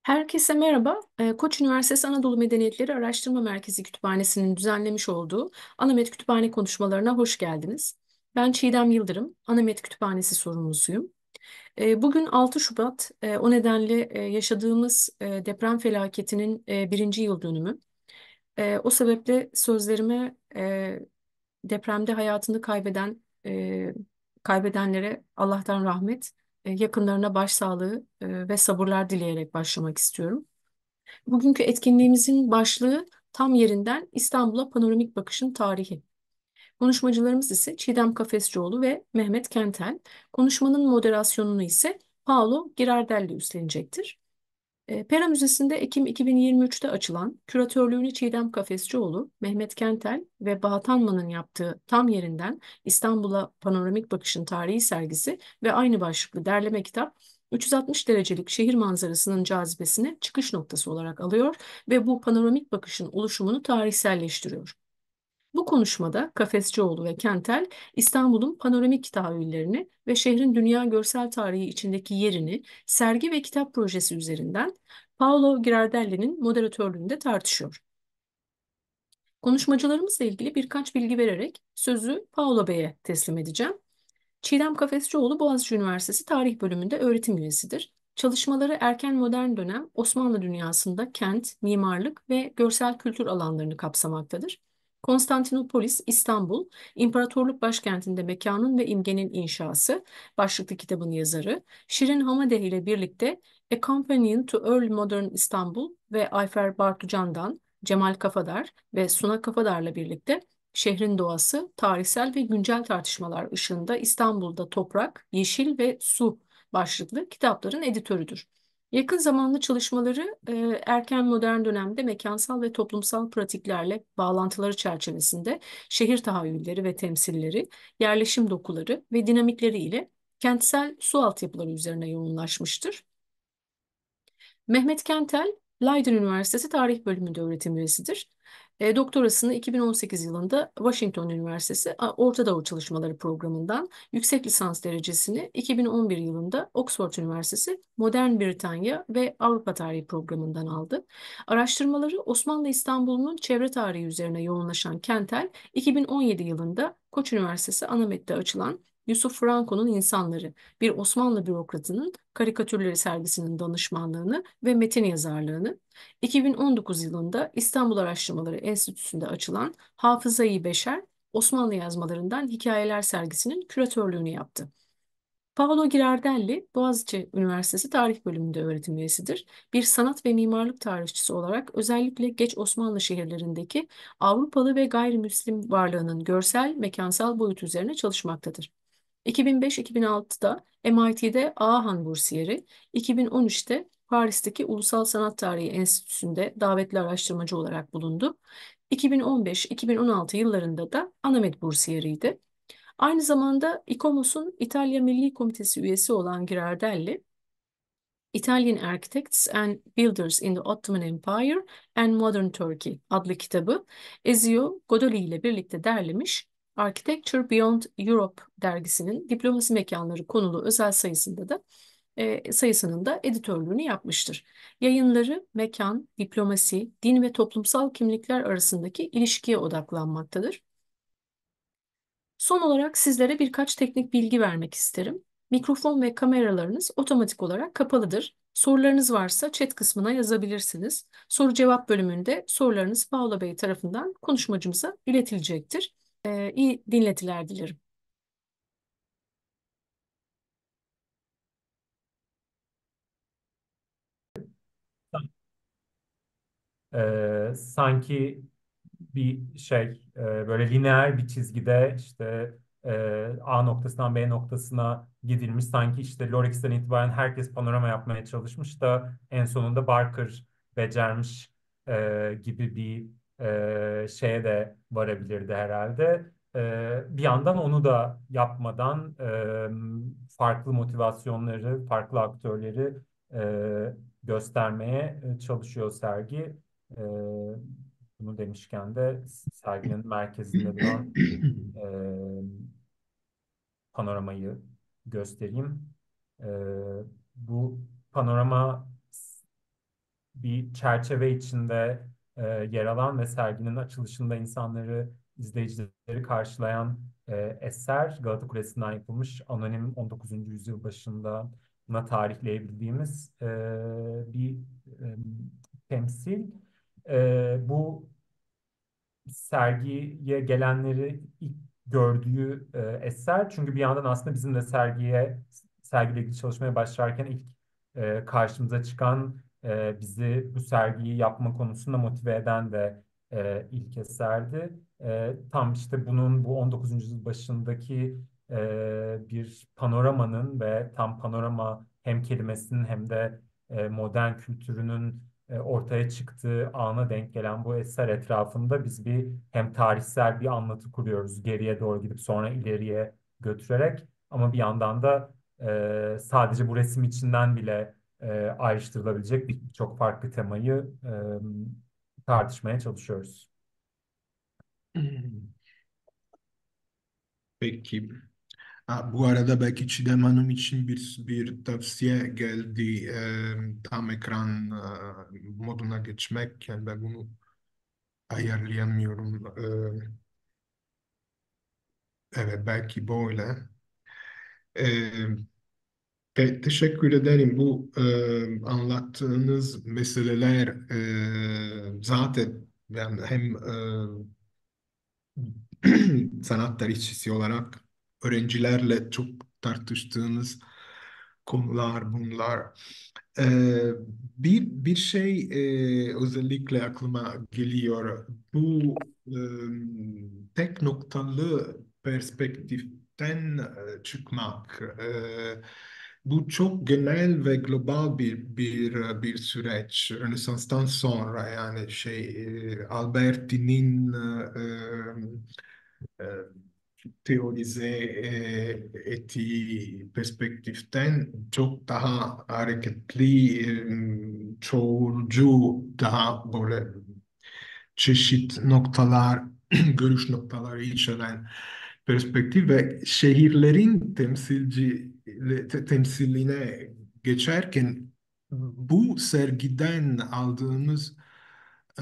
Herkese merhaba. Koç Üniversitesi Anadolu Medeniyetleri Araştırma Merkezi Kütüphanesi'nin düzenlemiş olduğu Anamet Kütüphane konuşmalarına hoş geldiniz. Ben Çiğdem Yıldırım, Anamet Kütüphanesi sorumlusuyum. Bugün 6 Şubat, o nedenle yaşadığımız deprem felaketinin birinci yıl dönümü. O sebeple sözlerime depremde hayatını kaybedenlere Allah'tan rahmet, yakınlarına başsağlığı ve sabırlar dileyerek başlamak istiyorum. Bugünkü etkinliğimizin başlığı tam yerinden İstanbul'a panoramik bakışın tarihi. Konuşmacılarımız ise Çiğdem Kafesçioğlu ve Mehmet Kentel. Konuşmanın moderasyonunu ise Paolo Girardelli üstlenecektir. Pera Müzesi'nde Ekim 2023'te açılan, küratörlüğünü Çiğdem Kafesçioğlu, Mehmet Kentel ve Bahat Anman'ın yaptığı Tam Yerinden İstanbul'a Panoramik Bakışın Tarihi sergisi ve aynı başlıklı derleme kitap 360 derecelik şehir manzarasının cazibesini çıkış noktası olarak alıyor ve bu panoramik bakışın oluşumunu tarihselleştiriyor. Bu konuşmada Kafesçioğlu ve Kentel, İstanbul'un panoramik tahayyüllerini ve şehrin dünya görsel tarihi içindeki yerini sergi ve kitap projesi üzerinden Paolo Girardelli'nin moderatörlüğünde tartışıyor. Konuşmacılarımızla ilgili birkaç bilgi vererek sözü Paolo Bey'e teslim edeceğim. Çiğdem Kafesçioğlu Boğaziçi Üniversitesi Tarih Bölümünde öğretim üyesidir. Çalışmaları erken modern dönem Osmanlı dünyasında kent, mimarlık ve görsel kültür alanlarını kapsamaktadır. Konstantinopolis, İstanbul, İmparatorluk Başkentinde Mekanın ve İmgenin İnşası başlıklı kitabın yazarı, Şirin Hamadeh ile birlikte A Companion to Early Modern Istanbul ve Ayfer Bartucan'dan Cemal Kafadar ve Suna Kafadar'la birlikte Şehrin doğası, tarihsel ve güncel tartışmalar ışığında İstanbul'da toprak, yeşil ve su başlıklı kitapların editörüdür. Yakın zamanlı çalışmaları erken modern dönemde mekansal ve toplumsal pratiklerle bağlantıları çerçevesinde şehir tahayyülleri ve temsilleri, yerleşim dokuları ve dinamikleri ile kentsel su altyapıları üzerine yoğunlaşmıştır. Mehmet Kentel, Leiden Üniversitesi Tarih Bölümünde öğretim üyesidir. Doktorasını 2018 yılında Washington Üniversitesi Orta Doğu Çalışmaları Programı'ndan, yüksek lisans derecesini 2011 yılında Oxford Üniversitesi Modern Britanya ve Avrupa Tarihi Programı'ndan aldı. Araştırmaları Osmanlı İstanbul'un çevre tarihi üzerine yoğunlaşan Kentel, 2017 yılında Koç Üniversitesi Anamet'te açılan Yusuf Franco'nun İnsanları, bir Osmanlı bürokratının karikatürleri sergisinin danışmanlığını ve metin yazarlığını, 2019 yılında İstanbul Araştırmaları Enstitüsü'nde açılan Hafızayı Beşer, Osmanlı yazmalarından hikayeler sergisinin küratörlüğünü yaptı. Paolo Girardelli, Boğaziçi Üniversitesi Tarih Bölümünde öğretim üyesidir. Bir sanat ve mimarlık tarihçisi olarak özellikle geç Osmanlı şehirlerindeki Avrupalı ve gayrimüslim varlığının görsel, mekansal boyut üzerine çalışmaktadır. 2005-2006'da MIT'de Ağahan Bursiyeri, 2013'te Paris'teki Ulusal Sanat Tarihi Enstitüsü'nde davetli araştırmacı olarak bulundu. 2015-2016 yıllarında da Anamed Bursiyeriydi. Aynı zamanda İKOMOS'un İtalya Milli Komitesi üyesi olan Girardelli, Italian Architects and Builders in the Ottoman Empire and Modern Turkey adlı kitabı Ezio Godoli ile birlikte derlemiş, Architecture Beyond Europe dergisinin diplomasi mekanları konulu özel sayısının da editörlüğünü yapmıştır. Yayınları mekan, diplomasi, din ve toplumsal kimlikler arasındaki ilişkiye odaklanmaktadır. Son olarak sizlere birkaç teknik bilgi vermek isterim. Mikrofon ve kameralarınız otomatik olarak kapalıdır. Sorularınız varsa chat kısmına yazabilirsiniz. Soru cevap bölümünde sorularınız Paula Bey tarafından konuşmacımıza iletilecektir. İyi dinletiler dilerim. Sanki bir böyle lineer bir çizgide işte A noktasından B noktasına gidilmiş. Sanki işte Lorix'ten itibaren herkes panorama yapmaya çalışmış da en sonunda Barker becermiş gibi bir şeye de varabilirdi herhalde. Bir yandan onu da yapmadan farklı motivasyonları, farklı aktörleri göstermeye çalışıyor sergi. E, Bunu demişken de serginin merkezinde duran e, panoramayı göstereyim. E, Bu panorama bir çerçeve içinde yer alan ve serginin açılışında insanları, izleyicileri karşılayan eser Galata Kulesi'nden yapılmış anonim 19. yüzyıl başında buna tarihleyebildiğimiz bir e, temsil. Bu sergiye gelenleri ilk gördüğü eser. Çünkü bir yandan aslında bizim de sergiyle ilgili çalışmaya başlarken ilk karşımıza çıkan bizi bu sergiyi yapma konusunda motive eden de ilk eserdi. Tam işte bunun bu 19. yüzyıl başındaki bir panoramanın ve tam panorama hem kelimesinin hem de modern kültürünün ortaya çıktığı ana denk gelen bu eser etrafında biz bir hem tarihsel bir anlatı kuruyoruz geriye doğru gidip sonra ileriye götürerek ama bir yandan da sadece bu resim içinden bile ayrıştırılabilecek birçok farklı temayı tartışmaya çalışıyoruz. Peki. Ha, bu arada belki Çiğdem Hanım için bir tavsiye geldi. Tam ekran moduna geçmek. Yani ben bunu ayarlayamıyorum. Evet, belki böyle. Ee, Teşekkür ederim. Bu anlattığınız meseleler zaten yani hem sanat tarihçisi olarak öğrencilerle çok tartıştığınız konular bunlar. Ee, bir şey özellikle aklıma geliyor. Bu tek noktalı perspektiften çıkmak. Bu çok genel ve global bir süreç. Rönesans'tan sonra yani Alberti'nin e, teorize ettiği perspektiften çok daha hareketli, çoğulcu, daha böyle çeşit noktalar, görüş noktaları içeren perspektif ve şehirlerin temsiline geçerken bu sergiden aldığımız e,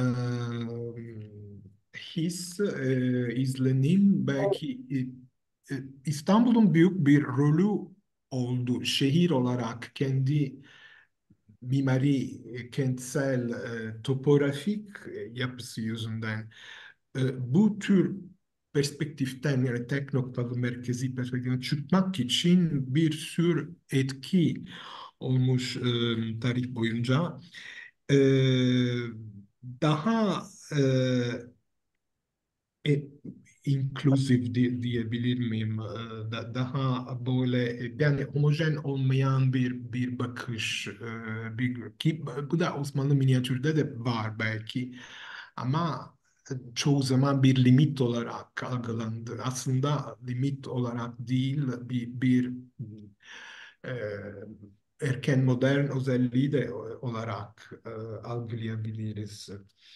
izlenim belki İstanbul'un büyük bir rolü oldu. Şehir olarak kendi mimari, kentsel, topografik yapısı yüzünden bu tür perspektiften yani tek noktalı merkezi perspektiften çıkmak için bir sürü etki olmuş tarih boyunca. E, Daha e, inklusif diyebilir miyim? Daha böyle yani homojen olmayan bir bakış ki bu da Osmanlı minyatürde de var belki ama çoğu zaman bir limit olarak algılandı. Aslında limit olarak değil bir e, erken modern özelliği de olarak algılayabiliriz.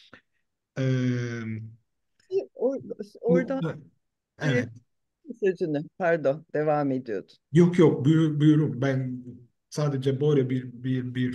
E, Or- bu Oradan evet. sözünü, pardon, devam ediyordun. Yok yok buyurun. Ben sadece böyle bir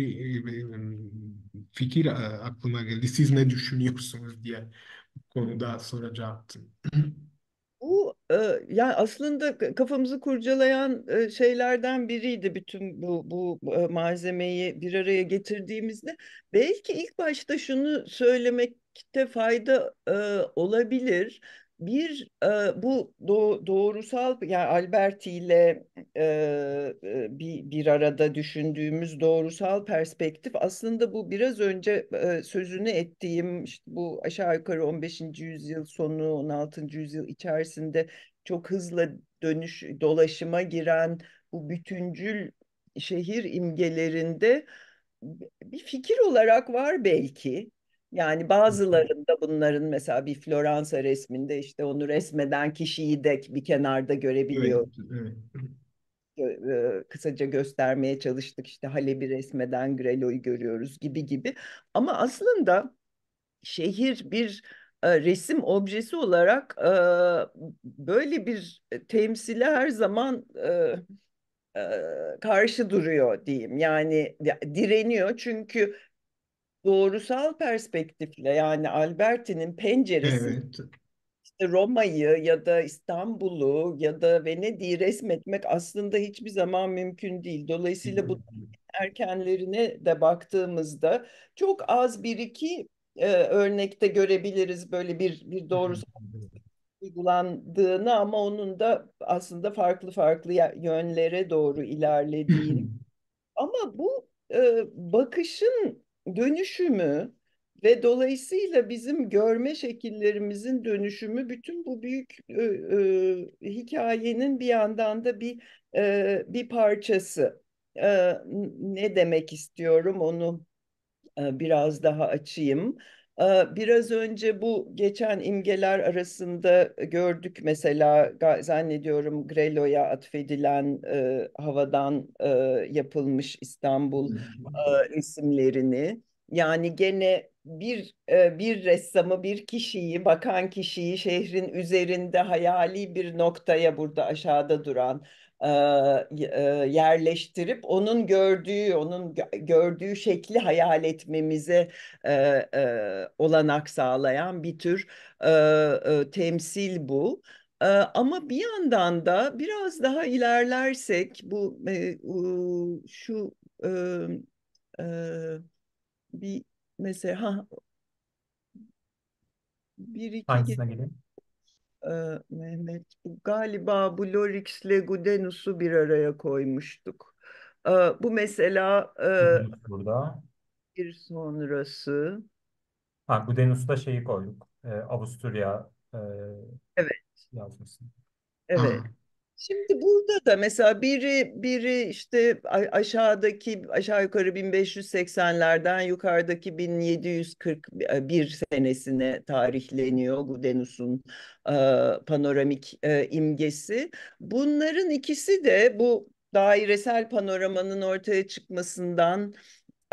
fikir aklıma geldi. Siz ne düşünüyorsunuz diye konuda soracaktım. Bu yani aslında kafamızı kurcalayan şeylerden biriydi bütün bu malzemeyi bir araya getirdiğimizde. Belki ilk başta şunu söylemekte fayda olabilir. Bir bu doğrusal yani Alberti ile bir arada düşündüğümüz doğrusal perspektif aslında bu biraz önce sözünü ettiğim işte bu aşağı yukarı 15. yüzyıl sonu 16. yüzyıl içerisinde çok hızla dolaşıma giren bu bütüncül şehir imgelerinde bir fikir olarak var belki. Yani bazılarında bunların mesela bir Floransa resminde işte onu resmeden kişiyi de bir kenarda Evet, görebiliyor. evet. Kısaca göstermeye çalıştık işte Halep'i resmeden Grelo'yu görüyoruz gibi gibi. Ama aslında şehir bir resim objesi olarak böyle bir temsile her zaman karşı duruyor diyeyim. Yani direniyor çünkü doğrusal perspektifle, yani Alberti'nin penceresi Evet. Roma'yı ya da İstanbul'u ya da Venedik'i resmetmek aslında hiçbir zaman mümkün değil. Dolayısıyla bu erkenlerine de baktığımızda çok az bir iki örnekte görebiliriz böyle bir doğrusal uygulandığını, ama onun da aslında farklı farklı yönlere doğru ilerlediğini. Ama bu bakışın dönüşümü ve dolayısıyla bizim görme şekillerimizin dönüşümü, bütün bu büyük hikayenin bir yandan da bir parçası. Ne demek istiyorum, onu biraz daha açayım. Biraz önce bu geçen imgeler arasında gördük mesela, zannediyorum Grelo'ya atfedilen havadan yapılmış İstanbul resimlerini. Yani gene bir ressamı, bir kişiyi, bakan kişiyi şehrin üzerinde hayali bir noktaya, burada aşağıda duran yerleştirip onun gördüğü şekli hayal etmemize e, olanak sağlayan bir tür temsil bu. Ama bir yandan da biraz daha ilerlersek şu e, e, bir mesela bir iki Hangisine geleyim? Mehmet, galiba bu Lorix'le Gudenus'u bir araya koymuştuk. Bu mesela Gudenus burada. bir sonrası. Ha, Gudenus'ta şeyi koyduk. Avusturya Evet, yazmasını. evet. Şimdi burada da mesela biri işte aşağı yukarı 1580'lerden, yukarıdaki 1741 senesine tarihleniyor Gudenus'un e, panoramik imgesi. Bunların ikisi de bu dairesel panoramanın ortaya çıkmasından e,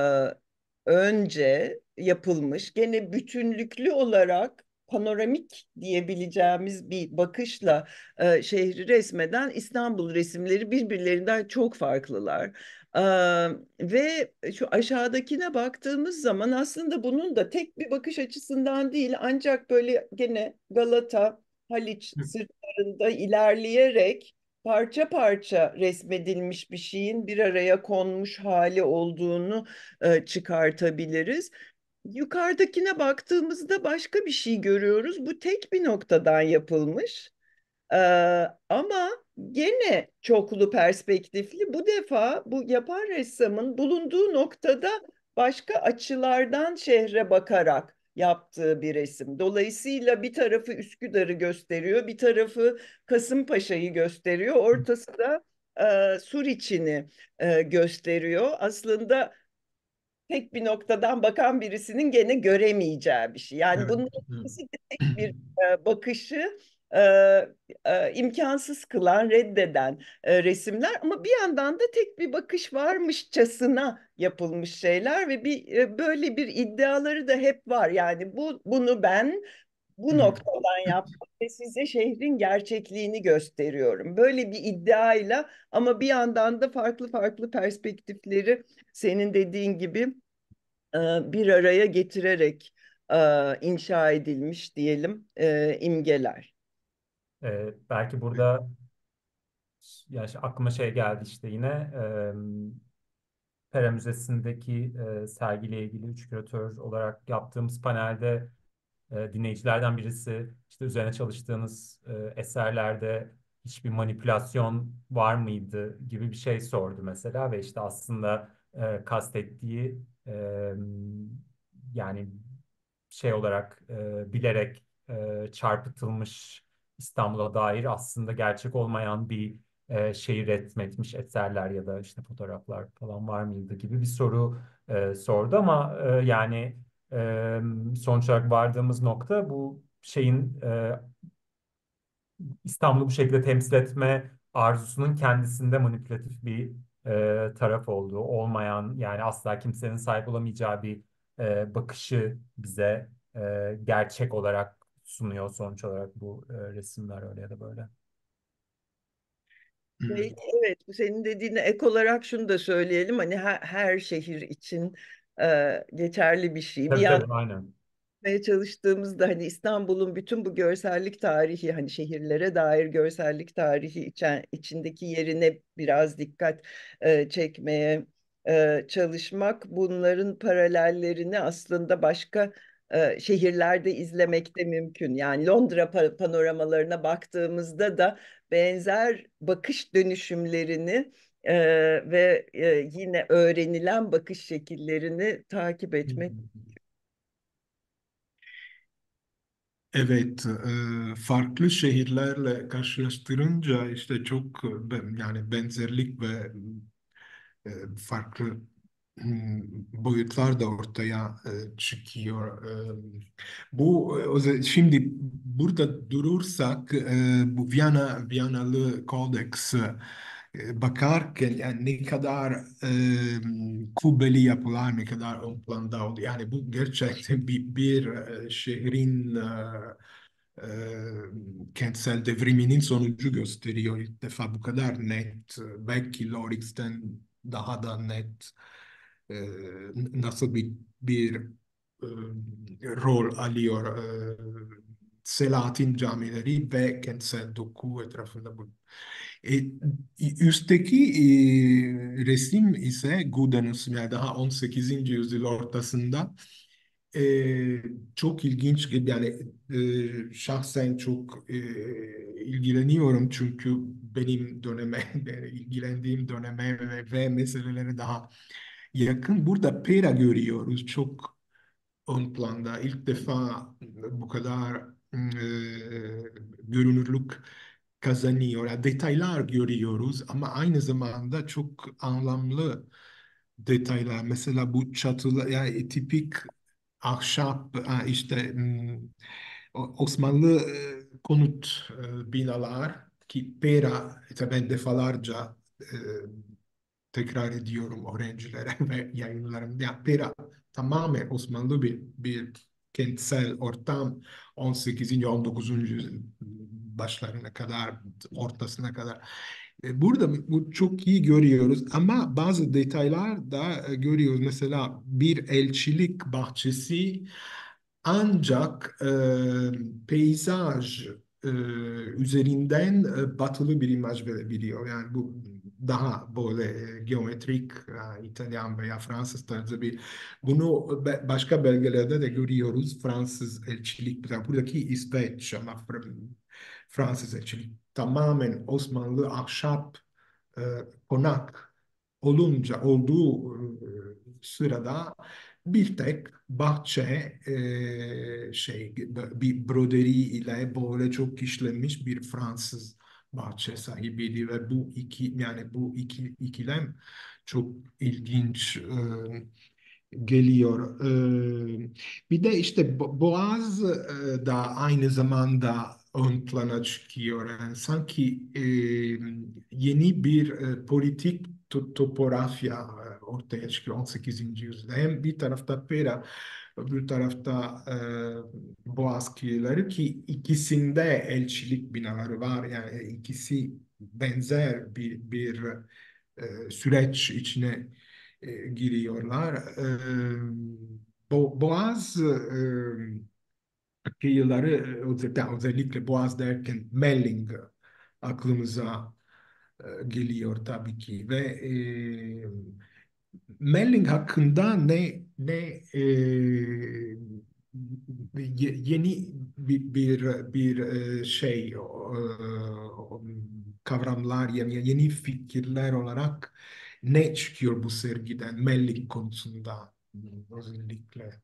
önce yapılmış, gene bütünlüklü olarak panoramik diyebileceğimiz bir bakışla şehri resmeden İstanbul resimleri birbirlerinden çok farklılar. E, Ve şu aşağıdakine baktığımız zaman aslında bunun da tek bir bakış açısından değil, ancak böyle gene Galata, Haliç sırtlarında ilerleyerek parça parça resmedilmiş bir şeyin bir araya konmuş hali olduğunu çıkartabiliriz. Yukarıdakine baktığımızda başka bir şey görüyoruz. Bu tek bir noktadan yapılmış. Ee, Ama gene çoklu perspektifli. Bu defa bu yapan ressamın bulunduğu noktada başka açılardan şehre bakarak yaptığı bir resim. Dolayısıyla bir tarafı Üsküdar'ı gösteriyor, bir tarafı Kasımpaşa'yı gösteriyor, ortası da Suriçi'ni gösteriyor. Aslında tek bir noktadan bakan birisinin gene göremeyeceği bir şey. Yani Evet. bunun ikisi de tek bir bakışı e, imkansız kılan, reddeden resimler, ama bir yandan da tek bir bakış varmışçasına yapılmış şeyler ve böyle bir iddiaları da hep var. Yani bunu ben bu noktadan yaptım ve size şehrin gerçekliğini gösteriyorum. Böyle bir iddiayla, ama bir yandan da farklı farklı perspektifleri senin dediğin gibi bir araya getirerek inşa edilmiş diyelim imgeler. Belki burada ya aklıma şey geldi işte yine Pera Müzesi'ndeki sergiyle ilgili üç küratör olarak yaptığımız panelde dinleyicilerden birisi işte üzerine çalıştığınız eserlerde hiçbir manipülasyon var mıydı gibi bir şey sordu mesela ve işte aslında kastettiği yani şey olarak bilerek çarpıtılmış İstanbul'a dair aslında gerçek olmayan bir şeyi resmetmiş eserler ya da işte fotoğraflar falan var mıydı gibi bir soru sordu ama yani sonuç olarak vardığımız nokta bu şeyin İstanbul'u bu şekilde temsil etme arzusunun kendisinde manipülatif bir taraf olduğu, olmayan yani asla kimsenin sahip olamayacağı bir bakışı bize gerçek olarak sunuyor sonuç olarak bu resimler öyle ya da böyle. Belki evet, bu senin dediğine ek olarak şunu da söyleyelim, hani her şehir için geçerli bir şey. Bir Tabii yandan tabii aynen. yapmaya çalıştığımızda hani İstanbul'un bütün bu görsellik tarihi, hani şehirlere dair görsellik tarihi içindeki yerine biraz dikkat çekmeye çalışmak, bunların paralellerini aslında başka şehirlerde izlemek de mümkün. Yani Londra panoramalarına baktığımızda da benzer bakış dönüşümlerini e, ve yine öğrenilen bakış şekillerini takip Hı etmek. hı. Evet, farklı şehirlerle karşılaştırınca işte çok yani benzerlik ve farklı boyutlar da ortaya çıkıyor. Şimdi burada durursak bu Viyanalı Kodeks bakarken yani ne kadar kubbeli yapılar ne kadar ön planda oldu. Yani bu gerçekten bir şehrin e, kentsel devriminin sonucu gösteriyor. İlk defa bu kadar net. Belki Lorix'ten daha da net e, nasıl bir e, rol alıyor Selahattin camileri ve kentsel doku etrafında bu. E, Üstteki resim ise Gudenus yani daha 18. yüzyıl ortasında çok ilginç yani şahsen çok ilgileniyorum çünkü benim döneme ilgilendiğim döneme ve meselelere daha yakın. Burada Pera görüyoruz çok ön planda. İlk defa bu kadar görünürlük kazanıyor. Yani detaylar görüyoruz ama aynı zamanda çok anlamlı detaylar. Mesela bu çatılar yani tipik ahşap işte Osmanlı konut binalar ki Pera işte ben defalarca tekrar ediyorum öğrencilere ve yayınlarımda. Ya Pera tamamen Osmanlı bir kentsel ortam 18. 19. yüzyıl başlarına kadar ortasına kadar. Burada bu çok iyi görüyoruz ama bazı detaylar da görüyoruz. Mesela bir elçilik bahçesi ancak peyzaj e, üzerinden batılı bir imaj verebiliyor. Yani bu daha böyle geometrik İtalyan veya Fransız tarzı bir bunu başka belgelerde de görüyoruz. Fransız elçilik mesela buradaki İsveç ama Fransız elçilik tamamen Osmanlı ahşap e, konak olunca olduğu sırada bir tek bahçe bir broderi ile böyle çok işlenmiş bir Fransız bahçe sahibiydi ve bu ikilem çok ilginç geliyor. Bir de işte Boğaz da aynı zamanda ön plana çıkıyor. Yani sanki yeni bir politik topografya ortaya çıkıyor 18. yüzyılda. Hem bir tarafta Pera, öbür tarafta Boğaz kıyıları ki ikisinde elçilik binaları var. Yani ikisi benzer bir süreç içine giriyorlar. Boğaz kıyıları özellikle Boğaz derken Melling aklımıza geliyor tabii ki ve Melling hakkında yeni bir şey kavramlar yani yeni fikirler olarak ne çıkıyor bu sergiden Melling konusunda özellikle.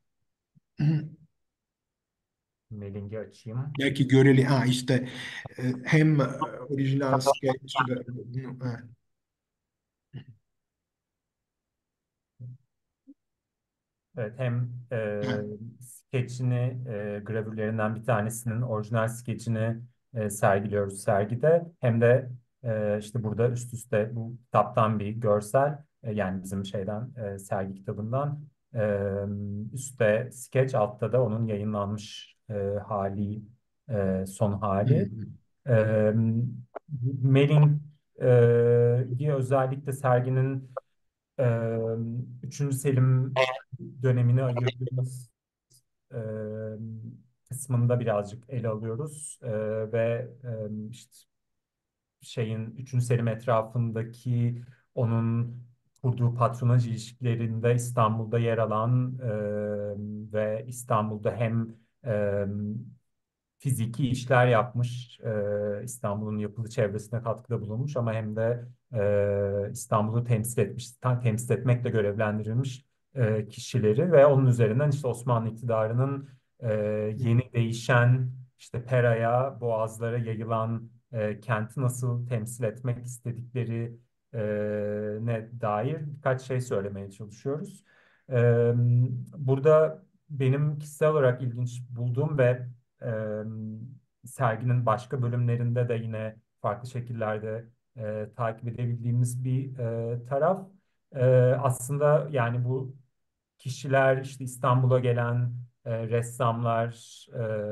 Mailing'i açayım. Belki göreli işte hem orijinal sketch ve Evet, hem skeçini, gravürlerinden bir tanesinin orijinal skeçini sergiliyoruz sergide. Hem de işte burada üst üste bu kitaptan bir görsel, yani bizim şeyden, sergi kitabından üstte skeç, altta da onun yayınlanmış hali, son hali. E, Mailing özellikle serginin Üçüncü Selim dönemini ayırdığımız e, kısmında birazcık ele alıyoruz. Ve işte şeyin üçüncü Selim etrafındaki onun kurduğu patronaj ilişkilerinde İstanbul'da yer alan ve İstanbul'da hem e, fiziki işler yapmış, İstanbul'un yapılı çevresine katkıda bulunmuş ama hem de İstanbul'u temsil etmiş, temsil etmekle görevlendirilmiş kişileri ve onun üzerinden işte Osmanlı iktidarının e, yeni değişen işte Pera'ya, Boğazlara yayılan kenti nasıl temsil etmek istedikleri ne dair birkaç şey söylemeye çalışıyoruz. E, Burada benim kişisel olarak ilginç bulduğum ve serginin başka bölümlerinde de yine farklı şekillerde takip edebildiğimiz bir taraf. E, Aslında yani bu kişiler işte İstanbul'a gelen ressamlar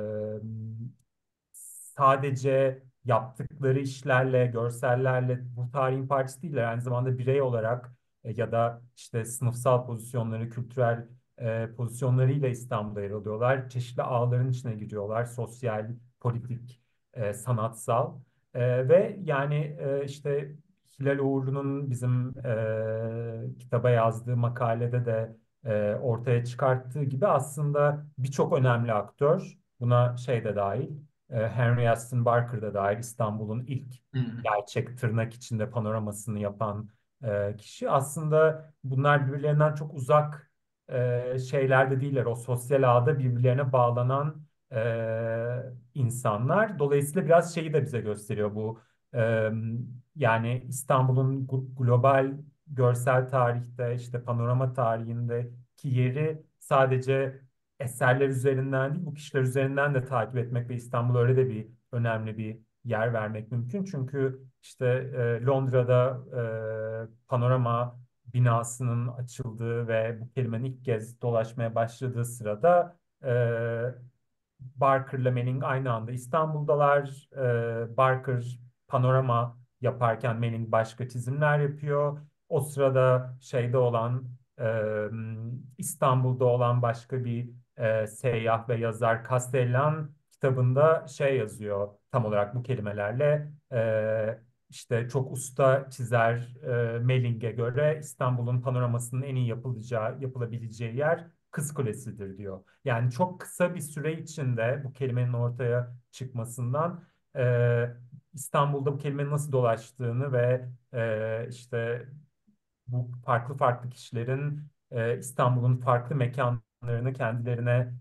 sadece yaptıkları işlerle, görsellerle bu tarihin parçası değiller. Aynı zamanda birey olarak ya da işte sınıfsal pozisyonları, kültürel pozisyonlarıyla İstanbul'da yer alıyorlar. Çeşitli ağların içine giriyorlar. Sosyal, politik, sanatsal. Ve yani işte Hilal Uğurlu'nun bizim kitaba yazdığı makalede de ortaya çıkarttığı gibi aslında birçok önemli aktör, buna şey de dahil, Henry Aston Barker da dahil, İstanbul'un ilk Hmm. gerçek tırnak içinde panoramasını yapan kişi. Aslında bunlar birbirlerinden çok uzak şeyler de değiller. O sosyal ağda birbirlerine bağlanan insanlar. Dolayısıyla biraz şeyi de bize gösteriyor bu. E, Yani İstanbul'un global görsel tarihte, işte panorama tarihindeki yeri sadece eserler üzerinden değil, bu kişiler üzerinden de takip etmek ve İstanbul'a öyle de bir önemli bir yer vermek mümkün. Çünkü işte Londra'da panorama binasının açıldığı ve bu kelimenin ilk kez dolaşmaya başladığı sırada Barker'la Manning aynı anda İstanbul'dalar. Barker panorama yaparken Manning başka çizimler yapıyor. O sırada şeyde olan İstanbul'da olan başka bir seyyah ve yazar Castellan kitabında şey yazıyor tam olarak bu kelimelerle. İşte çok usta çizer Melling'e göre İstanbul'un panoramasının en iyi yapılabileceği yer Kız Kulesi'dir diyor. Yani çok kısa bir süre içinde bu kelimenin ortaya çıkmasından İstanbul'da bu kelimenin nasıl dolaştığını ve işte bu farklı farklı kişilerin İstanbul'un farklı mekanlarını kendilerine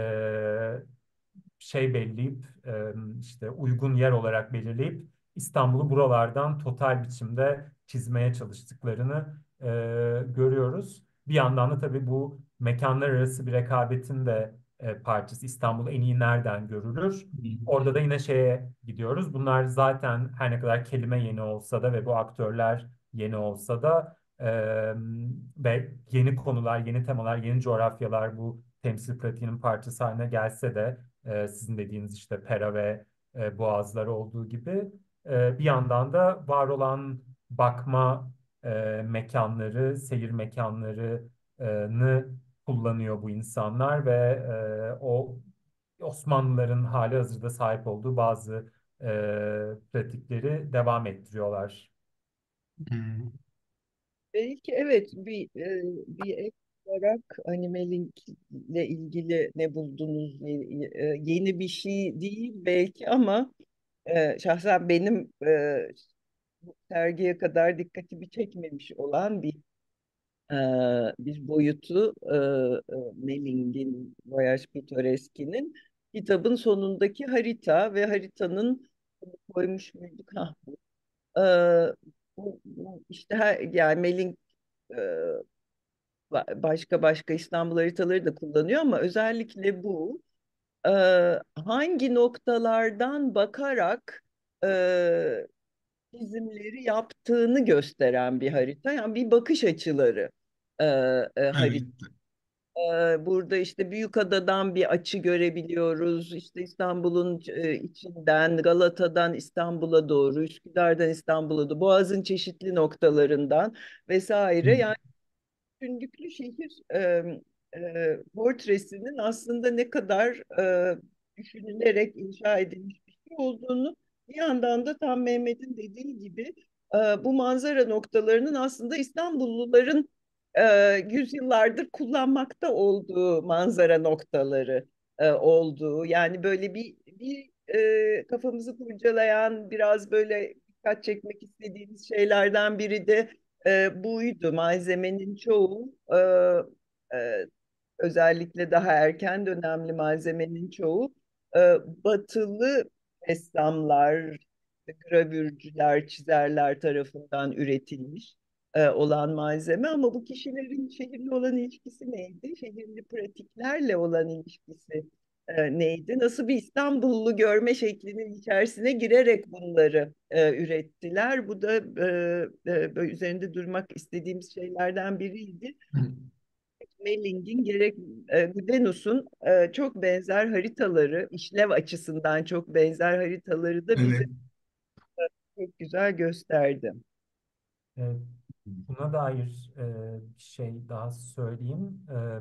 şey belleyip işte uygun yer olarak belirleyip İstanbul'u buralardan total biçimde çizmeye çalıştıklarını görüyoruz. Bir yandan da tabii bu mekanlar arası bir rekabetin de parçası. İstanbul en iyi nereden görülür? Orada da yine şeye gidiyoruz. Bunlar zaten her ne kadar kelime yeni olsa da ve bu aktörler yeni olsa da ve yeni konular, yeni temalar, yeni coğrafyalar bu temsil pratiğinin parçası haline gelse de sizin dediğiniz işte Pera ve Boğazlar olduğu gibi bir yandan da var olan bakma mekanları, seyir mekanlarını kullanıyor bu insanlar ve o Osmanlıların hali hazırda sahip olduğu bazı pratikleri devam ettiriyorlar. Hmm. Belki evet bir ek olarak animeling ile ilgili ne buldunuz? Yeni bir şey değil belki ama şahsen benim sergiye kadar dikkatimi çekmemiş olan e, bir boyutu Melling'in Voyage Pittoresque'nin kitabın sonundaki harita ve haritanın koymuş muyduk? Ha, e, bu işte yani Melling e, başka başka İstanbul haritaları da kullanıyor ama özellikle bu e, hangi noktalardan bakarak çizimleri yaptığını gösteren bir harita. Yani bir bakış açıları e, harita. Evet. Burada işte Büyükada'dan bir açı görebiliyoruz. İşte İstanbul'un içinden, Galata'dan İstanbul'a doğru, Üsküdar'dan İstanbul'a doğru, Boğaz'ın çeşitli noktalarından vesaire. Yani bütünlüklü şehir portresinin aslında ne kadar düşünülerek inşa edilmiş bir şey olduğunu, bir yandan da tam Mehmet'in dediği gibi bu manzara noktalarının aslında İstanbulluların yüzyıllardır kullanmakta olduğu manzara noktaları olduğu. Yani böyle kafamızı kurcalayan, biraz böyle dikkat çekmek istediğimiz şeylerden biri de buydu. Malzemenin çoğu özellikle daha erken dönemli malzemenin çoğu e, batılı ressamlar, gravürcüler, çizerler tarafından üretilmiş olan malzeme, ama bu kişilerin şehirle olan ilişkisi neydi? Şehirli pratiklerle olan ilişkisi neydi? Nasıl bir İstanbullu görme şeklinin içerisine girerek bunları ürettiler? Bu da böyle üzerinde durmak istediğimiz şeylerden biriydi. Melling'in gerek Gudenus'un çok benzer haritaları, işlev açısından çok benzer haritaları da bize Evet. çok güzel gösterdi. E, Buna dair bir şey daha söyleyeyim.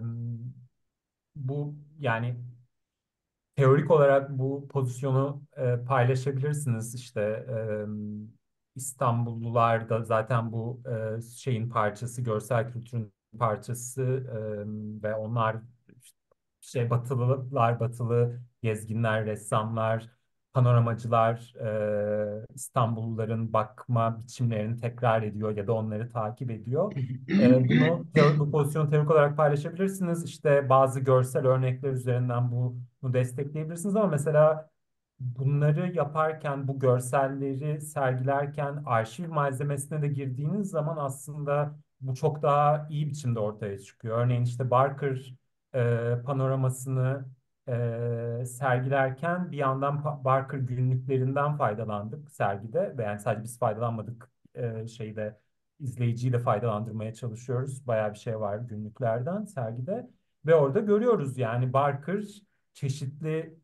Bu yani teorik olarak bu pozisyonu paylaşabilirsiniz. İşte İstanbullular da zaten bu şeyin parçası, görsel kültürün parçası, ve onlar işte Batılılar, Batılı gezginler, ressamlar, panoramacılar İstanbulluların bakma biçimlerini tekrar ediyor ya da onları takip ediyor. Bu pozisyonu teorik olarak paylaşabilirsiniz. İşte bazı görsel örnekler üzerinden bunu destekleyebilirsiniz ama mesela bunları yaparken, bu görselleri sergilerken arşiv malzemesine de girdiğiniz zaman aslında bu çok daha iyi biçimde ortaya çıkıyor. Örneğin işte Barker panoramasını sergilerken bir yandan Barker günlüklerinden faydalandık sergide. Ve yani sadece biz faydalanmadık, şeyde izleyiciyi de faydalandırmaya çalışıyoruz. Bayağı bir şey var günlüklerden sergide. Ve orada görüyoruz yani Barker çeşitli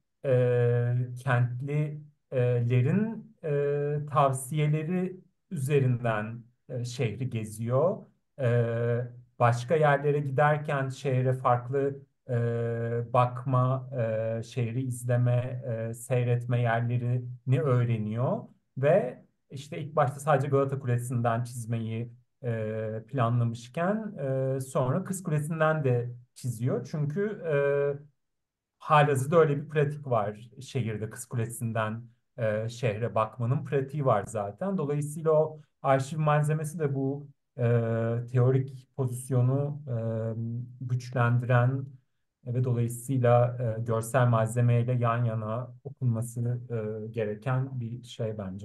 kentlilerin tavsiyeleri üzerinden şehri geziyor. Başka yerlere giderken şehre farklı bakma, şehri izleme, seyretme yerlerini öğreniyor ve işte ilk başta sadece Galata Kulesi'nden çizmeyi planlamışken sonra Kız Kulesi'nden de çiziyor. Çünkü halihazırda öyle bir pratik var şehirde, Kız Kulesi'nden şehre bakmanın pratiği var zaten. Dolayısıyla o arşiv malzemesi de bu teorik pozisyonu güçlendiren ve dolayısıyla görsel malzemeyle yan yana okunması gereken bir şey bence.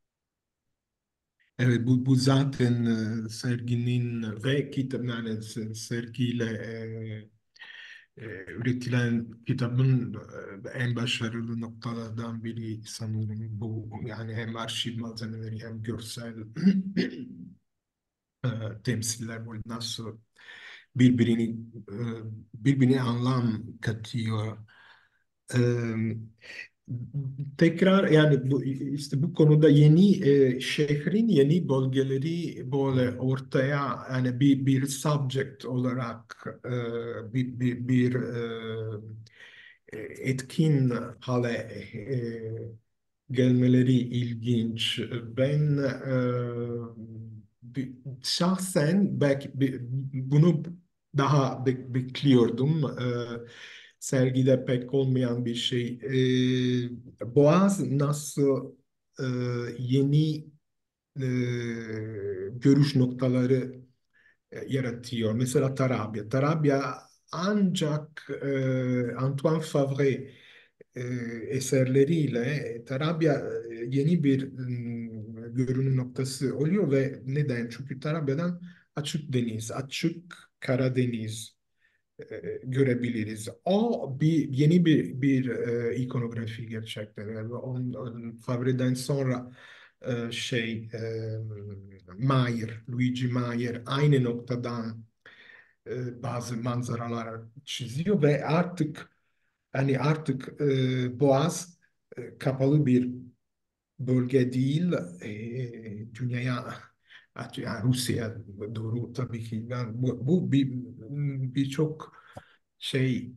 Evet, bu zaten serginin ve kitap, yani sergiyle üretilen kitabın en başarılı noktalardan biri sanırım bu. Yani hem arşiv malzemeleri hem görsel temsiller böyle nasıl birbirini birbirine anlam katıyor. E, Tekrar yani bu işte bu konuda yeni şehrin yeni bölgeleri böyle ortaya, yani bir subject olarak bir etkin hale gelmeleri ilginç. Ben şahsen belki bunu daha bekliyordum. Sergide pek olmayan bir şey. Boğaz nasıl e, yeni e, görüş noktaları yaratıyor. Mesela Tarabya. Tarabya ancak Antoine Favre e, eserleriyle Tarabya yeni bir görünüm noktası oluyor ve neden? Çünkü Tarabya'dan açık deniz, açık Karadeniz görebiliriz. O yeni bir ikonografi gerçekten. Yani Favre'den sonra Mayer, Luigi Mayer aynı noktadan bazı manzaralar çiziyor ve artık Boğaz kapalı bir bölge değil, dünyaya Yani Rusya doğru tabii ki. Yani bu birçok şey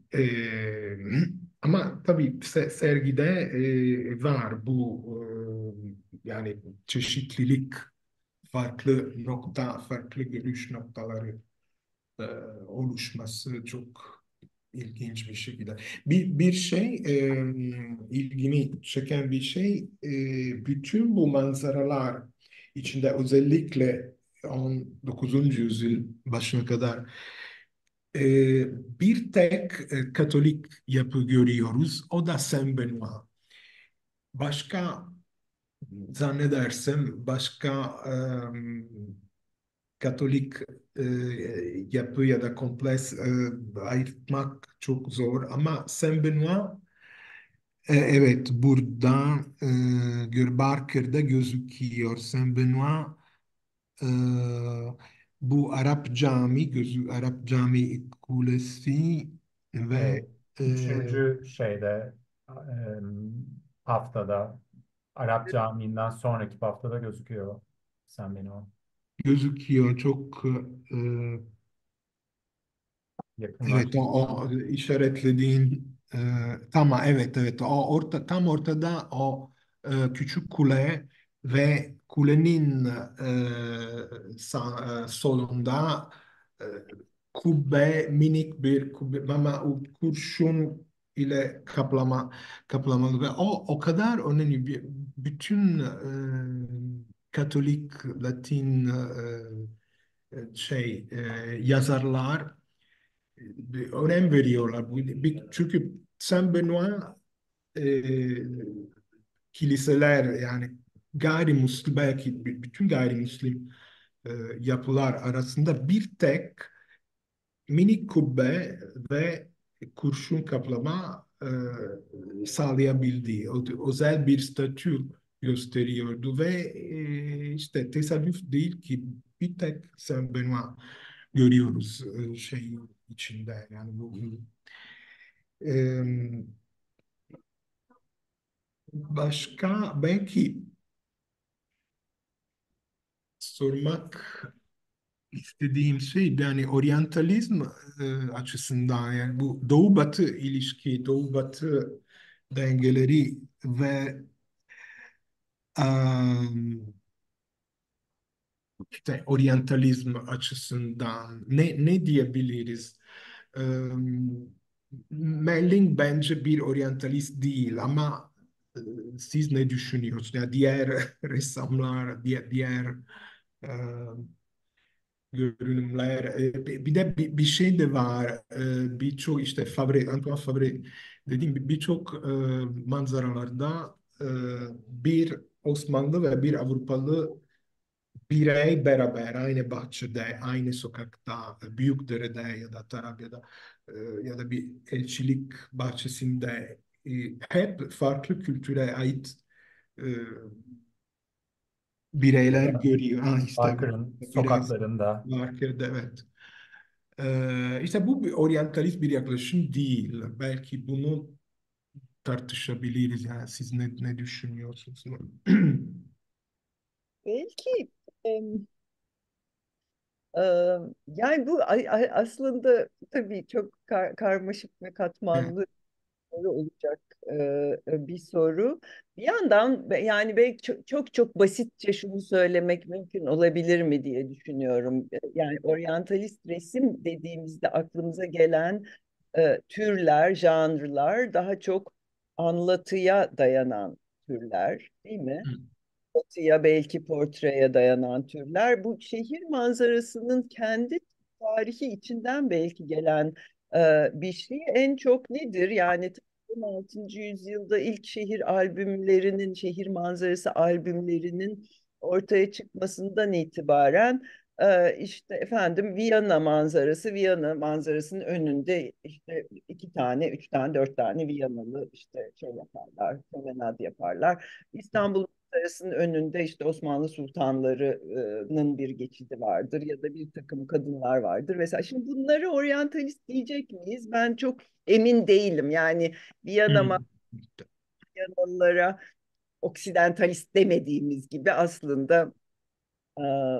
ama tabii sergide var bu yani çeşitlilik, farklı nokta, farklı görüş noktaları e, oluşması çok ilginç bir şekilde. Bir şey ilgimi çeken bir şey bütün bu manzaralar içinde özellikle 19. yüzyıl başına kadar e, bir tek Katolik yapı görüyoruz. O da Saint Benoît. Başka zannedersem başka Katolik e, yapı ya da kompleks ayırtmak çok zor ama Saint Benoît evet burada Barker'da gözüküyor. Saint Benoît e, bu Arap cami Arap cami kulesi E, ve e, Üçüncü haftada Arap Camii'nden sonraki haftada gözüküyor. Sen beni o gözüküyor çok evet, yakınlaştırırsan. o işaretlediğin tamam, evet, o tam ortada o küçük kule ve kulenin solunda e, kubbe, minik bir kubbe ama o kurşun ile kaplamalı ve o kadar önemli bütün Katolik Latin yazarlar bir önem veriyorlar. Çünkü Saint Benoît e, kiliseler yani gayrimüslim belki bütün gayrimüslim yapılar arasında bir tek minik kubbe ve kurşun kaplama sağlayabildiği özel bir statü gösteriyordu ve işte tesadüf değil ki bir tek Saint Benoît görüyoruz şey içinde yani bu e, başka belki sormak istediğim şey yani oryantalizm açısından yani bu Doğu Batı ilişki, Doğu Batı dengeleri ve em, işte oryantalizm açısından ne diyebiliriz? Em, Melling bence bir oryantalist değil ama siz ne düşünüyorsunuz? Ya diğer ressamlar, diğer e, görünümler. Bir de bir şey de var. Birçok işte Antoine Fabre dediğim birçok manzaralarda bir Osmanlı ve bir Avrupalı birey beraber aynı bahçede, aynı sokakta, Büyükdere'de ya da Tarabya'da ya da bir elçilik bahçesinde hep farklı kültüre ait e, bireyler görüyor. Ha işte Parker'ın biraz sokaklarında. Barker'de evet. İşte bu bir oryantalist bir yaklaşım değil. Belki bunu tartışabiliriz. Yani siz ne düşünüyorsunuz? Belki em, e, yani bu aslında tabii çok karmaşık ve Evet. katmanlı olacak bir soru. Bir yandan yani belki çok basitçe şunu söylemek mümkün olabilir mi diye düşünüyorum. Yani oryantalist resim dediğimizde aklımıza gelen türler, janrlar daha çok anlatıya dayanan türler, değil mi? Batıya belki portreye dayanan türler. Bu şehir manzarasının kendi tarihi içinden belki gelen bir şey. En çok nedir? Yani 16. yüzyılda ilk şehir albümlerinin, şehir manzarası albümlerinin ortaya çıkmasından itibaren işte efendim Viyana manzarası, Viyana manzarasının önünde işte iki tane, üç tane, dört tane Viyanalı işte şey yaparlar, promenad yaparlar. İstanbul Sarayı'nın önünde işte Osmanlı sultanlarının bir geçidi vardır ya da bir takım kadınlar vardır vesaire. Şimdi bunları oryantalist diyecek miyiz? Ben çok emin değilim. Yani Viyana Hmm. Viyanalılara oksidentalist demediğimiz gibi aslında e,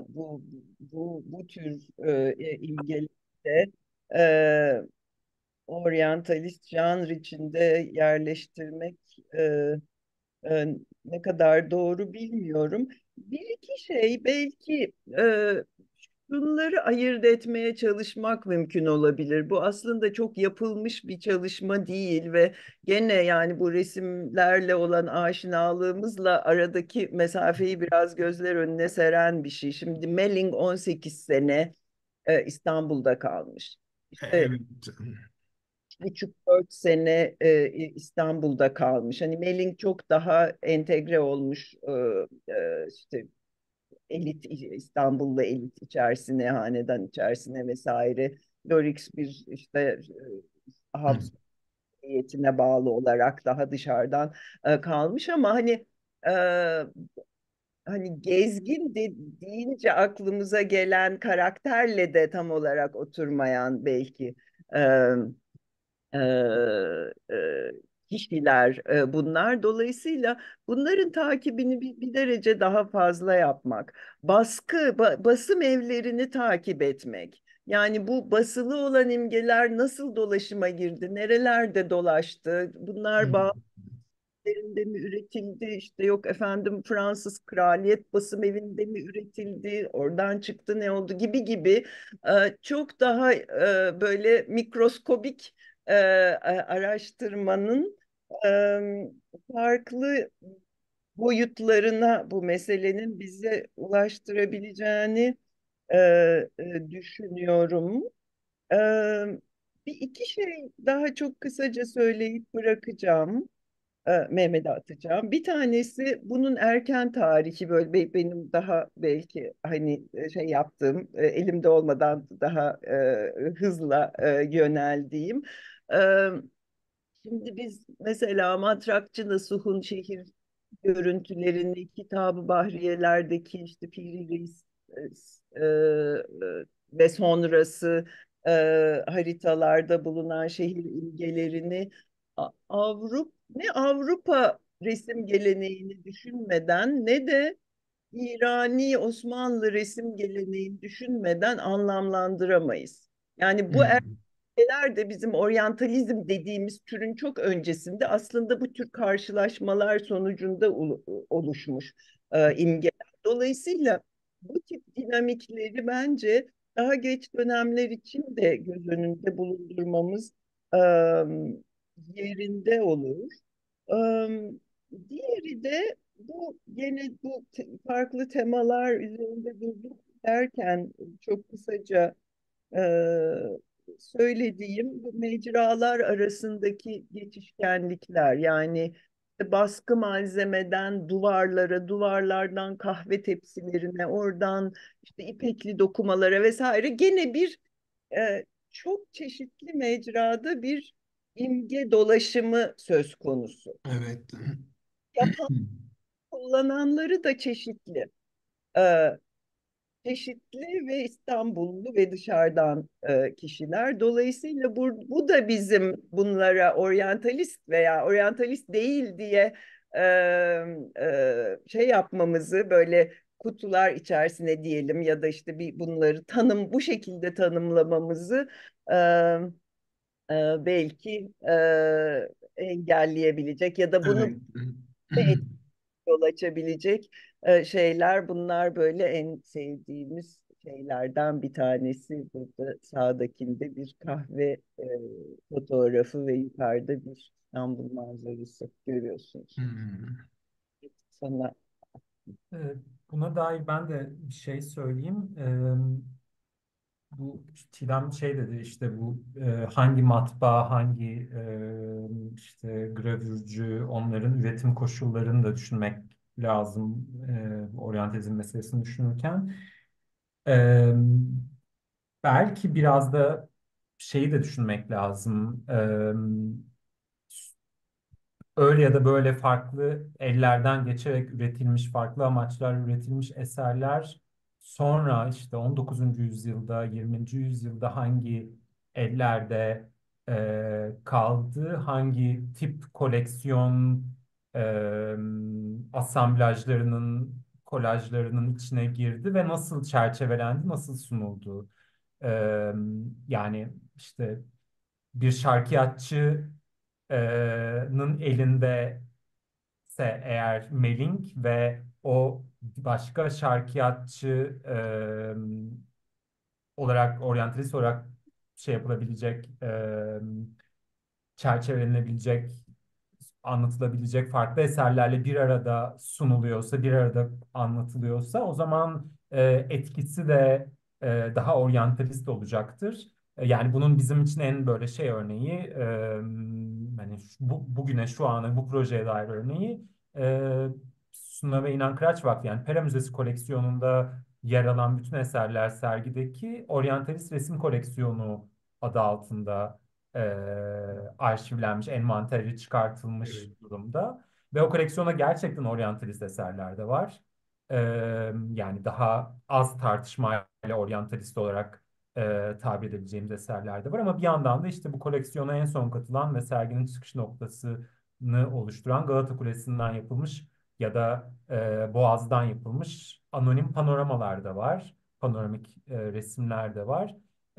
bu tür imgelerde e, oryantalist janr içinde yerleştirmek e, e, ne kadar doğru bilmiyorum. Bir iki şey belki bunları ayırt etmeye çalışmak mümkün olabilir. Bu aslında çok yapılmış bir çalışma değil ve gene yani bu resimlerle olan aşinalığımızla aradaki mesafeyi biraz gözler önüne seren bir şey. Şimdi Melling 18 sene İstanbul'da kalmış. İşte Evet. 3,5 4 sene İstanbul'da kalmış. Hani Melling çok daha entegre olmuş, işte elit, İstanbul'da elit içerisine, hanedan içerisine vesaire. Lorix bir işte Habs heyetine bağlı olarak daha dışarıdan kalmış ama e, hani gezgin deyince aklımıza gelen karakterle de tam olarak oturmayan belki e, e, e, kişiler bunlar. Dolayısıyla bunların takibini bir derece daha fazla yapmak, basım evlerini takip etmek. Yani bu basılı olan imgeler nasıl dolaşıma girdi, nerelerde dolaştı, bunlar evlerinde mi üretildi? İşte yok efendim Fransız Kraliyet Basım Evi'nde mi üretildi? Oradan çıktı ne oldu gibi gibi çok daha böyle mikroskobik araştırmanın e, farklı boyutlarına bu meselenin bize ulaştırabileceğini e, düşünüyorum. E, Bir iki şey daha çok kısaca söyleyip bırakacağım. Mehmet'e atacağım. Bir tanesi bunun erken tarihi böyle benim daha belki hani şey yaptığım elimde olmadan daha hızla yöneldiğim. E, Şimdi biz mesela Matrakçı Nasuh'un şehir görüntülerini Kitab-ı Bahriyelerdeki işte Piri Reis e, ve sonrası e, haritalarda bulunan şehir imgelerini Avrupa resim geleneğini düşünmeden ne de İrani Osmanlı resim geleneğini düşünmeden anlamlandıramayız. Yani bu şeyler de bizim oryantalizm dediğimiz türün çok öncesinde aslında bu tür karşılaşmalar sonucunda oluşmuş imgeler. Dolayısıyla bu tip dinamikleri bence daha geç dönemler için de göz önünde bulundurmamız e, yerinde olur. E, Diğeri de bu yine bu farklı temalar üzerinde durduk derken çok kısaca e, söylediğim bu mecralar arasındaki geçişkenlikler yani işte baskı malzemeden duvarlara, duvarlardan kahve tepsilerine, oradan işte ipekli dokumalara vesaire gene bir çok çeşitli mecrada bir imge dolaşımı söz konusu. Evet. Yapan kullananları da çeşitli. E, Çeşitli ve İstanbullu ve dışarıdan kişiler. Dolayısıyla bu da bizim bunlara oryantalist veya oryantalist değil diye şey yapmamızı böyle kutular içerisine diyelim ya da işte bir bunları bu şekilde tanımlamamızı e, belki engelleyebilecek ya da bunu Evet. yol açabilecek şeyler bunlar böyle en sevdiğimiz şeylerden bir tanesi. Burada sağdakinde bir kahve fotoğrafı ve yukarıda bir İstanbul manzarası görüyorsunuz. Sana Ee, Buna dair ben de bir şey söyleyeyim. Bu Çiğdem şey dedi işte bu hangi matbaa, hangi işte gravürcü onların üretim koşullarını da düşünmek lazım oryantalizm meselesini düşünürken. E, Belki biraz da şeyi de düşünmek lazım. Öyle ya da böyle farklı ellerden geçerek üretilmiş, farklı amaçlar üretilmiş eserler sonra işte 19. yüzyılda, 20. yüzyılda hangi ellerde kaldı, hangi tip koleksiyon asamblajlarının kolajlarının içine girdi ve nasıl çerçevelendi, nasıl sunuldu. Yani işte bir şarkıyatçının elinde ise eğer Melink ve o başka şarkıyatçı olarak, oryantalist olarak şey yapılabilecek, çerçevelenebilecek, anlatılabilecek farklı eserlerle bir arada sunuluyorsa, bir arada anlatılıyorsa o zaman etkisi de daha oryantalist olacaktır. Yani bunun bizim için en böyle şey örneği, hani bugüne, şu ana, bu projeye dair örneği e, Suna ve İnan Kıraç Vakfı, yani Pera Müzesi koleksiyonunda yer alan bütün eserler sergideki oryantalist resim koleksiyonu adı altında e, arşivlenmiş, envanteri çıkartılmış Evet. durumda. Ve o koleksiyona gerçekten oryantalist eserler de var. E, Yani daha az tartışmayla oryantalist olarak tabir edebileceğimiz eserler de var. Ama bir yandan da işte bu koleksiyona en son katılan ve serginin çıkış noktasını oluşturan Galata Kulesi'nden yapılmış ya da Boğaz'dan yapılmış anonim panoramalar da var. Panoramik resimler de var.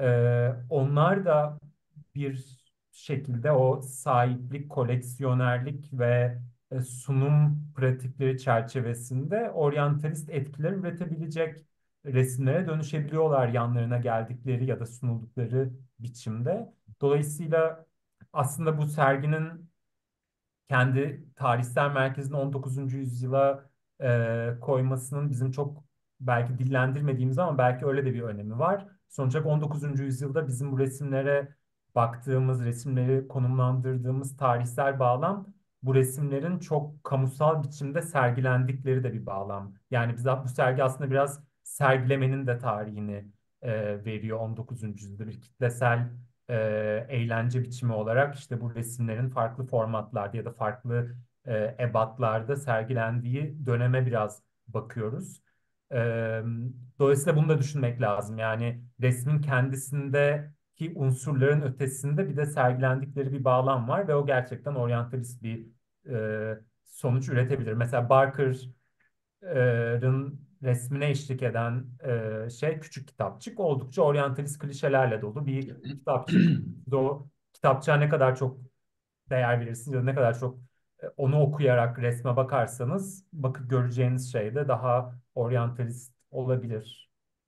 Onlar da bir şekilde o sahiplik, koleksiyonerlik ve sunum pratikleri çerçevesinde oryantalist etkiler üretebilecek resimlere dönüşebiliyorlar yanlarına geldikleri ya da sunuldukları biçimde. Dolayısıyla aslında bu serginin kendi tarihsel merkezini 19. yüzyıla koymasının bizim çok belki dillendirmediğimiz ama belki öyle de bir önemi var. Sonuç olarak 19. yüzyılda bizim bu resimlere baktığımız, resimleri konumlandırdığımız tarihsel bağlam bu resimlerin çok kamusal biçimde sergilendikleri de bir bağlam. Yani biz bu sergi aslında biraz sergilemenin de tarihini veriyor 19. yüzyılda bir kitlesel eğlence biçimi olarak işte bu resimlerin farklı formatlarda ya da farklı ebatlarda sergilendiği döneme biraz bakıyoruz. E, Dolayısıyla bunu da düşünmek lazım. Yani resmin kendisindeki unsurların ötesinde bir de sergilendikleri bir bağlam var ve o gerçekten oryantalist bir sonuç üretebilir. Mesela Barker'ın resmine eşlik eden şey küçük kitapçık, oldukça oryantalist klişelerle dolu bir kitapçık. O kitapçığa ne kadar çok değer verirsiniz ya da ne kadar çok onu okuyarak resme bakarsanız bakıp göreceğiniz şey de daha oryantalist olabilir.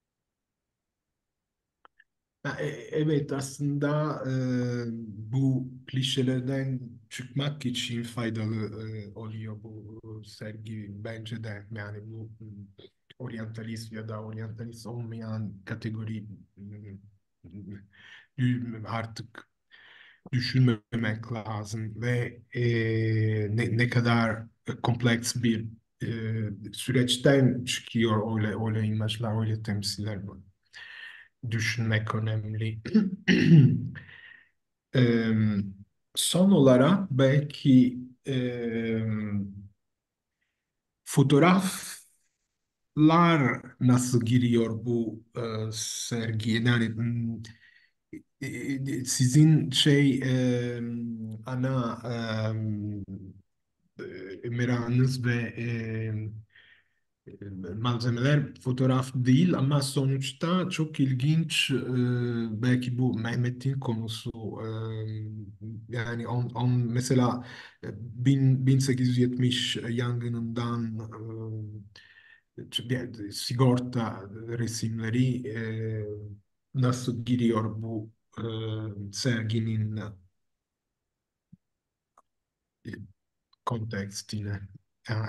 Evet, aslında bu klişelerden çıkmak için faydalı oluyor bu sergi bence de. Yani bu oryantalist ya da oryantalist olmayan kategori artık düşünmemek lazım ve ne kadar kompleks bir süreçten çıkıyor öyle imajlar, öyle temsiller bu. Düşünmek önemli. Em, Son olarak belki fotoğraflar nasıl giriyor bu sergiye? Yani sizin ana merakınız ve malzemeler fotoğraf değil ama sonuçta çok ilginç, belki bu Mehmet'in konusu, yani mesela 1870 yangınından sigorta resimleri nasıl giriyor bu serginin e, kontekstine. Yani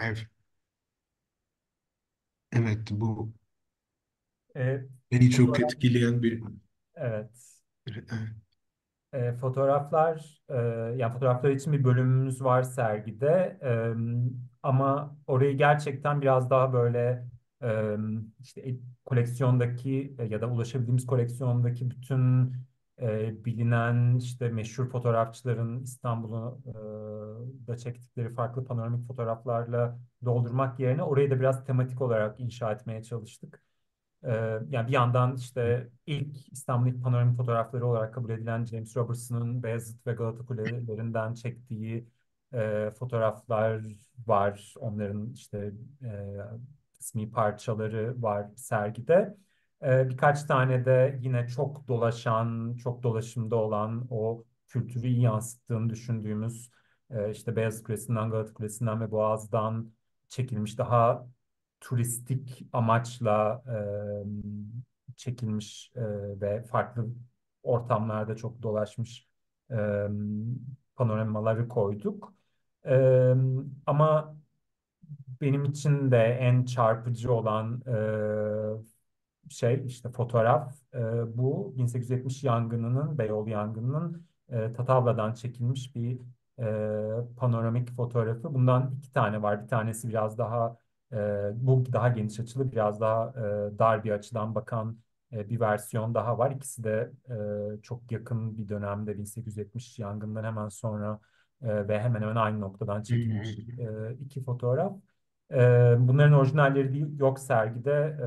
evet, bu E, beni çok Fotoğraf, etkileyen evet. evet. Fotoğraflar, yani fotoğraflar için bir bölümümüz var sergide. Ama orayı gerçekten biraz daha böyle e, işte koleksiyondaki ya da ulaşabildiğimiz koleksiyondaki bütün bilinen işte meşhur fotoğrafçıların İstanbul'u da çektikleri farklı panoramik fotoğraflarla doldurmak yerine orayı da biraz tematik olarak inşa etmeye çalıştık. Ee, Yani bir yandan işte ilk İstanbul ilk panoramik fotoğrafları olarak kabul edilen James Robertson'ın Beyazıt ve Galata Kulelerinden çektiği fotoğraflar var. Onların işte kısmi parçaları var sergide. Birkaç tane de yine çok dolaşan, çok dolaşımda olan o kültürü iyi yansıttığını düşündüğümüz işte Beyazıt Kulesi'nden, Galata Kulesi'nden ve Boğaz'dan çekilmiş daha turistik amaçla çekilmiş ve farklı ortamlarda çok dolaşmış e, panoramaları koyduk. E, Ama benim için de en çarpıcı olan şey işte fotoğraf bu 1870 yangınının Beyoğlu yangınının Tatavla'dan çekilmiş bir panoramik fotoğrafı. Bundan iki tane var. Bir tanesi biraz daha bu daha geniş açılı, biraz daha dar bir açıdan bakan bir versiyon daha var. İkisi de çok yakın bir dönemde 1870 yangından hemen sonra ve hemen hemen aynı noktadan çekilmiş Hmm. iki fotoğraf. Bunların orijinalleri değil, yok sergide.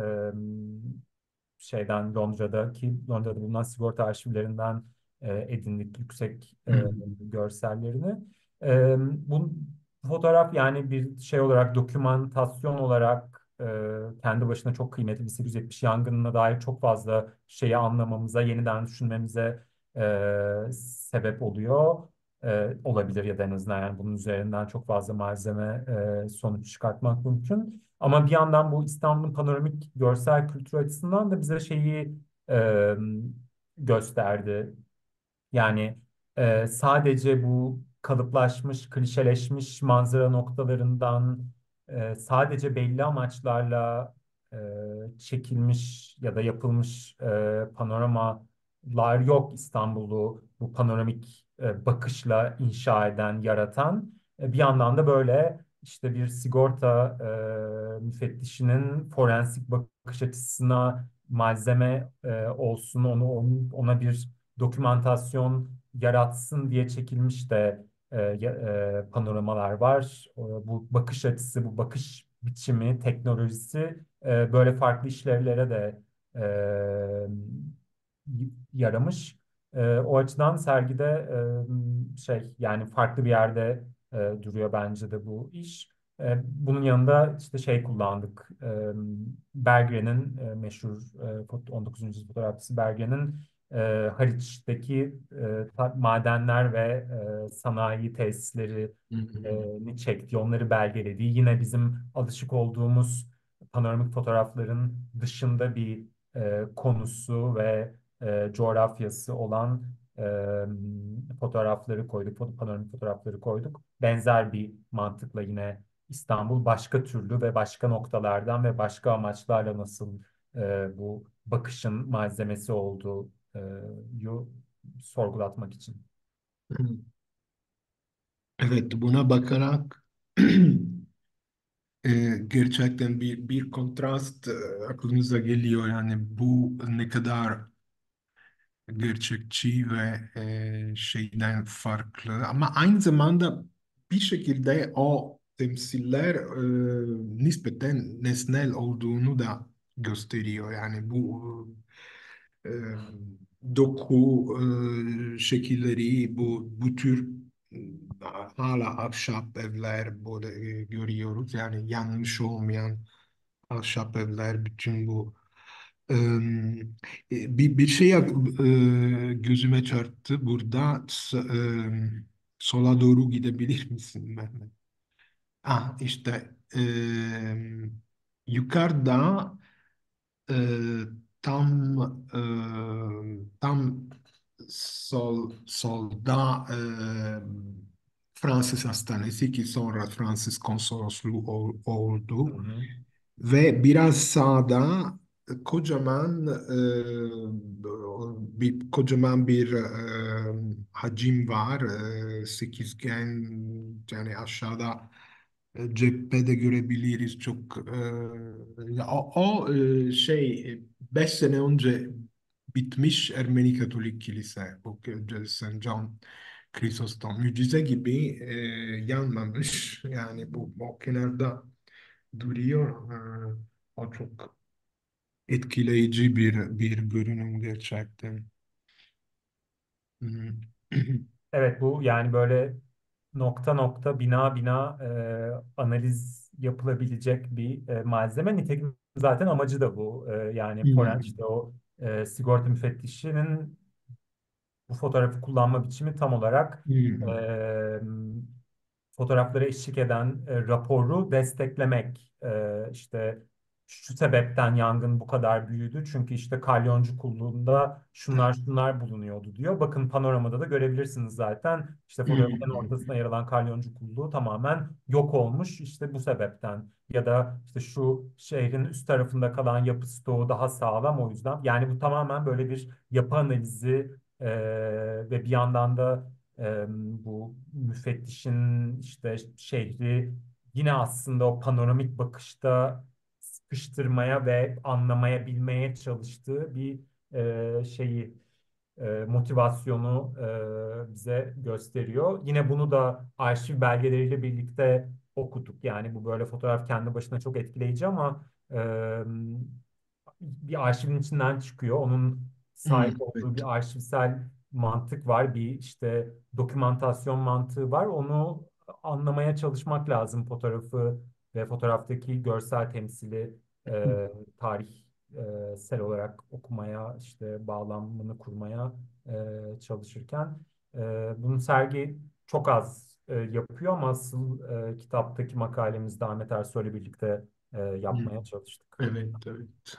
Londra'da bulunan sigorta arşivlerinden edindik yüksek Hmm. görsellerini. Bu fotoğraf yani bir şey olarak, dokümantasyon olarak kendi başına çok kıymetli. 1870 yangınına dair çok fazla şeyi anlamamıza, yeniden düşünmemize sebep oluyor. Olabilir ya da en azından yani bunun üzerinden çok fazla malzeme sonuç çıkartmak mümkün. Ama bir yandan bu İstanbul'un panoramik görsel kültürü açısından da bize şeyi e, gösterdi. Yani sadece bu kalıplaşmış, klişeleşmiş manzara noktalarından sadece belli amaçlarla çekilmiş ya da yapılmış panoramalar yok İstanbul'u bu panoramik bakışla inşa eden, yaratan. Bir yandan da böyle işte bir sigorta müfettişinin forensik bakış açısına malzeme olsun, ona bir dokümantasyon yaratsın diye çekilmiş de panoramalar var. Bu bakış açısı, bu bakış biçimi, teknolojisi böyle farklı işlevlere de yaramış. O açıdan sergide şey yani farklı bir yerde duruyor bence de bu iş. Bunun yanında işte şey kullandık. Berge'nin meşhur 19. yüzyıl fotoğrafçısı Berge'nin Haliç'teki madenler ve sanayi Hmm. tesislerini çekti, onları belgeledi. Yine bizim alışık olduğumuz panoramik fotoğrafların dışında bir konusu ve coğrafyası olan fotoğrafları koyduk, panoramik fotoğrafları koyduk. Benzer bir mantıkla yine İstanbul başka türlü ve başka noktalardan ve başka amaçlarla nasıl bu bakışın malzemesi olduğu sorgulatmak için. Hmm. Evet, buna bakarak gerçekten bir kontrast aklımıza geliyor. Yani bu ne kadar gerçekçi ve şeyden farklı. Ama aynı zamanda bir şekilde o temsiller nispeten nesnel olduğunu da gösteriyor. Yani bu e, doku şekilleri, bu tür e, hala ahşap evler böyle görüyoruz. Yani yanlış olmayan ahşap evler, bütün bu bir şey gözüme çarptı burada. Sola doğru gidebilir misin Mehmet? Ah işte yukarıda e, tam tam solda Fransız Hastanesi ki sonra Fransız Konsolosluğu Hı oldu. hı. Ve biraz sağda kocaman kocaman bir hacim var. Sekizgen yani aşağıda cephede görebiliriz çok şey 5 sene önce bitmiş Ermeni Katolik Kilise bu St. John Chrysostom mucize gibi yanmamış yani bu o kenarda duruyor. O çok etkileyici bir görünüm gerçekten. Hmm. Evet bu yani böyle nokta nokta bina bina analiz yapılabilecek bir malzeme. Nitekim zaten amacı da bu. Yani Foren Hmm. işte o sigorta müfettişinin bu fotoğrafı kullanma biçimi tam olarak Hmm. e, fotoğraflara eşlik eden raporu desteklemek. İşte şu sebepten yangın bu kadar büyüdü. Çünkü işte kalyoncu kulluğunda şunlar şunlar bulunuyordu diyor. Bakın panoramada da görebilirsiniz zaten. İşte fotoğrafın en Hmm. ortasına yer alan kalyoncu kulluğu tamamen yok olmuş. İşte bu sebepten. Ya da işte şu şehrin üst tarafında kalan yapı stoğu daha sağlam o yüzden. Yani bu tamamen böyle bir yapı analizi ve bir yandan da bu müfettişin işte şehri yine aslında o panoramik bakışta sıkıştırmaya ve anlamaya bilmeye çalıştığı bir şeyi motivasyonu bize gösteriyor. Yine bunu da arşiv belgeleriyle birlikte okuduk. Yani bu böyle fotoğraf kendi başına çok etkileyici ama bir arşivin içinden çıkıyor. Onun Hmm. sahip olduğu Evet. bir arşivsel mantık var, bir işte dokümantasyon mantığı var. Onu anlamaya çalışmak lazım fotoğrafı ve fotoğraftaki görsel temsili tarihsel olarak okumaya, işte bağlamını kurmaya çalışırken. Bunu sergi çok az yapıyor ama asıl kitaptaki makalemizde Ahmet Ersoy'la birlikte Hmm. yapmaya çalıştık. Evet, evet.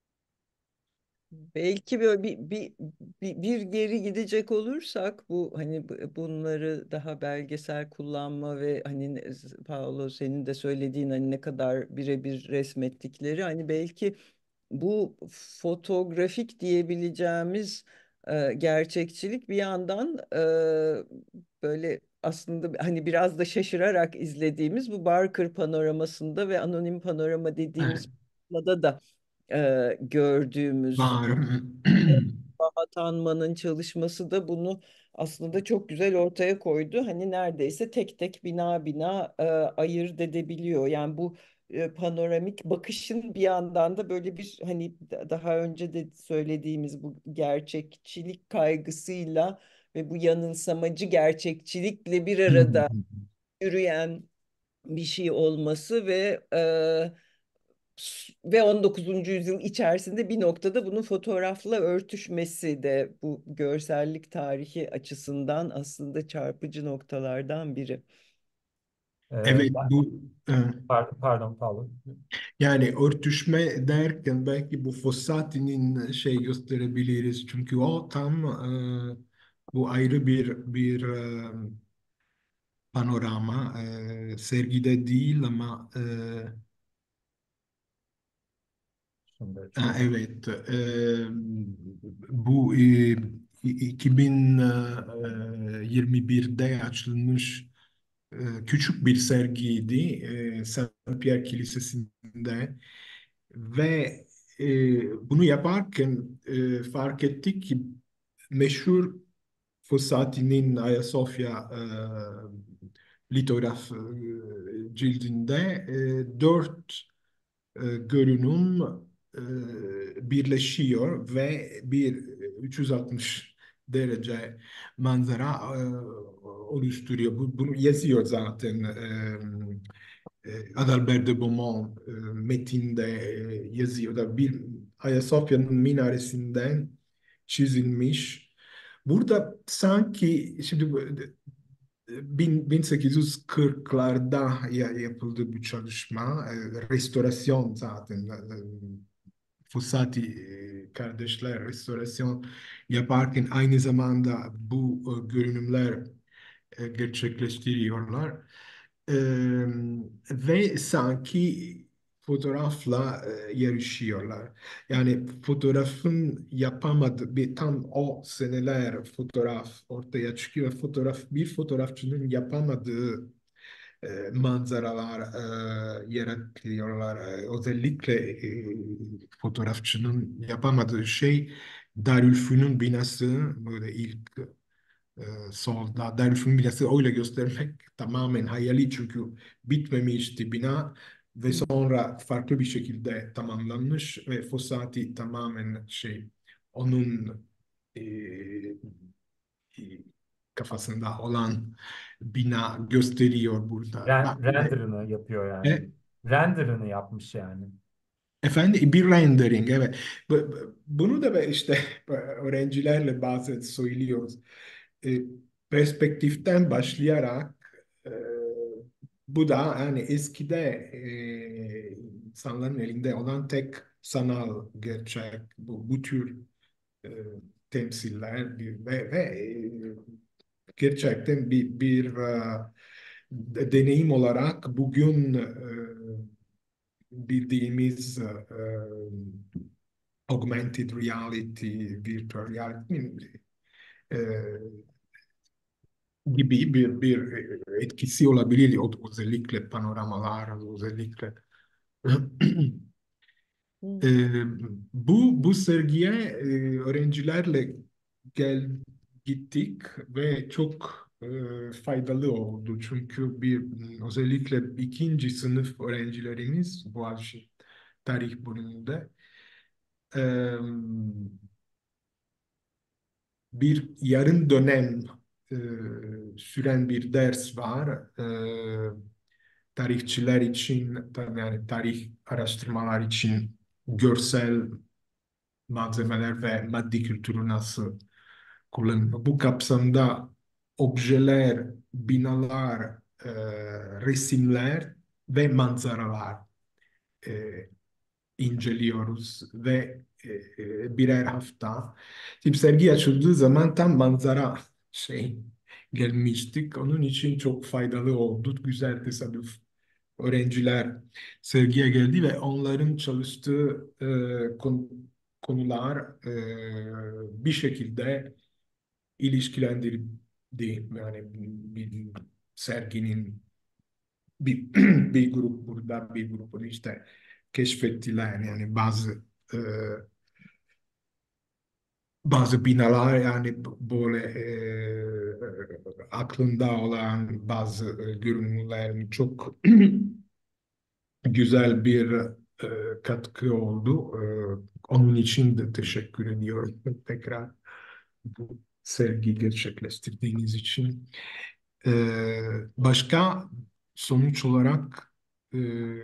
Belki böyle bir geri gidecek olursak bu hani bunları daha belgesel kullanma ve hani Paolo senin de söylediğin hani ne kadar birebir resmettikleri hani belki bu fotoğrafik diyebileceğimiz gerçekçilik bir yandan böyle aslında hani biraz da şaşırarak izlediğimiz bu Barker panoramasında ve anonim panorama Evet. dediğimiz da gördüğümüz Var. Tanman'ın çalışması da bunu aslında çok güzel ortaya koydu. Hani neredeyse tek tek bina bina ayırt edebiliyor. Yani bu panoramik bakışın bir yandan da böyle bir hani daha önce de söylediğimiz bu gerçekçilik kaygısıyla ve bu yanılsamacı gerçekçilikle bir arada yürüyen bir şey olması ve 19. yüzyıl içerisinde bir noktada bunun fotoğrafla örtüşmesi de bu görsellik tarihi açısından aslında çarpıcı noktalardan biri. Evet, Ben, bu pardon Paolo. yani örtüşme derken belki bu Fossati'nin şey gösterebiliriz. Çünkü o tam bu ayrı bir panorama. Sergide değil ama Şimdi açıyorum. evet, bu 2021'de açılmış küçük bir sergiydi Saint-Pierre Kilisesi'nde ve bunu yaparken fark ettik ki meşhur Fossati'nin Ayasofya litograf cildinde dört görünüm birleşiyor ve bir 360 derece manzara oluşturuyor. Bunu yazıyor zaten Adalbert de Beaumont metinde yazıyor da bir Ayasofya'nın minaresinden çizilmiş. Burada sanki şimdi 1840'larda yapıldı bu çalışma. Restorasyon zaten. Fossati kardeşler restorasyon yaparken aynı zamanda bu görünümler gerçekleştiriyorlar. E, Ve sanki fotoğrafla yarışıyorlar. Yani fotoğrafın yapamadığı bir tam o seneler fotoğraf ortaya çıkıyor. Bir fotoğrafçının yapamadığı manzaralar yaratıyorlar. Özellikle fotoğrafçının yapamadığı şey Darülfünun binası böyle ilk solda Darülfünun binası öyle göstermek tamamen hayali çünkü bitmemişti bina ve sonra farklı bir şekilde tamamlanmış ve Fossati tamamen şey onun e, kafasında olan bina gösteriyor burada. Bak, Renderını yapıyor e, yani. Render'ını yapmış yani. Efendim bir rendering, evet. Bunu da işte öğrencilerle bazen söylüyoruz. E, Perspektiften başlayarak e, bu da yani eskide insanların elinde olan tek sanal gerçek bu tür e, temsiller ve gerçekten bir deneyim olarak bugün bildiğimiz augmented reality, virtual reality e, gibi bir etkisi olabilir. Özellikle panoramalar, özellikle Hı. e, bu sergiye öğrencilerle gel gittik ve çok faydalı oldu. Çünkü özellikle ikinci sınıf öğrencilerimiz Boğaziçi tarih bölümünde e, bir yarım dönem e, süren bir ders var. Tarihçiler için, tabii yani tarih araştırmalar için görsel malzemeler ve maddi kültürü nasıl kullanılıyor. Bu kapsamda objeler, binalar, e, resimler ve manzaralar e, inceliyoruz ve birer hafta. Şimdi sergi açıldığı zaman tam manzara şey gelmiştik. Onun için çok faydalı oldu. Güzel tesadüf. Öğrenciler sergiye geldi ve onların çalıştığı konular bir şekilde ilişkilendirildi. Yani bir serginin bir, bir grup burada, bir grubunu işte keşfettiler. Yani e, bazı binalar yani böyle aklında olan bazı görünümlerin çok güzel bir katkı oldu. Onun için de teşekkür ediyorum tekrar bu sergi gerçekleştirdiğiniz için. E, Başka sonuç olarak e,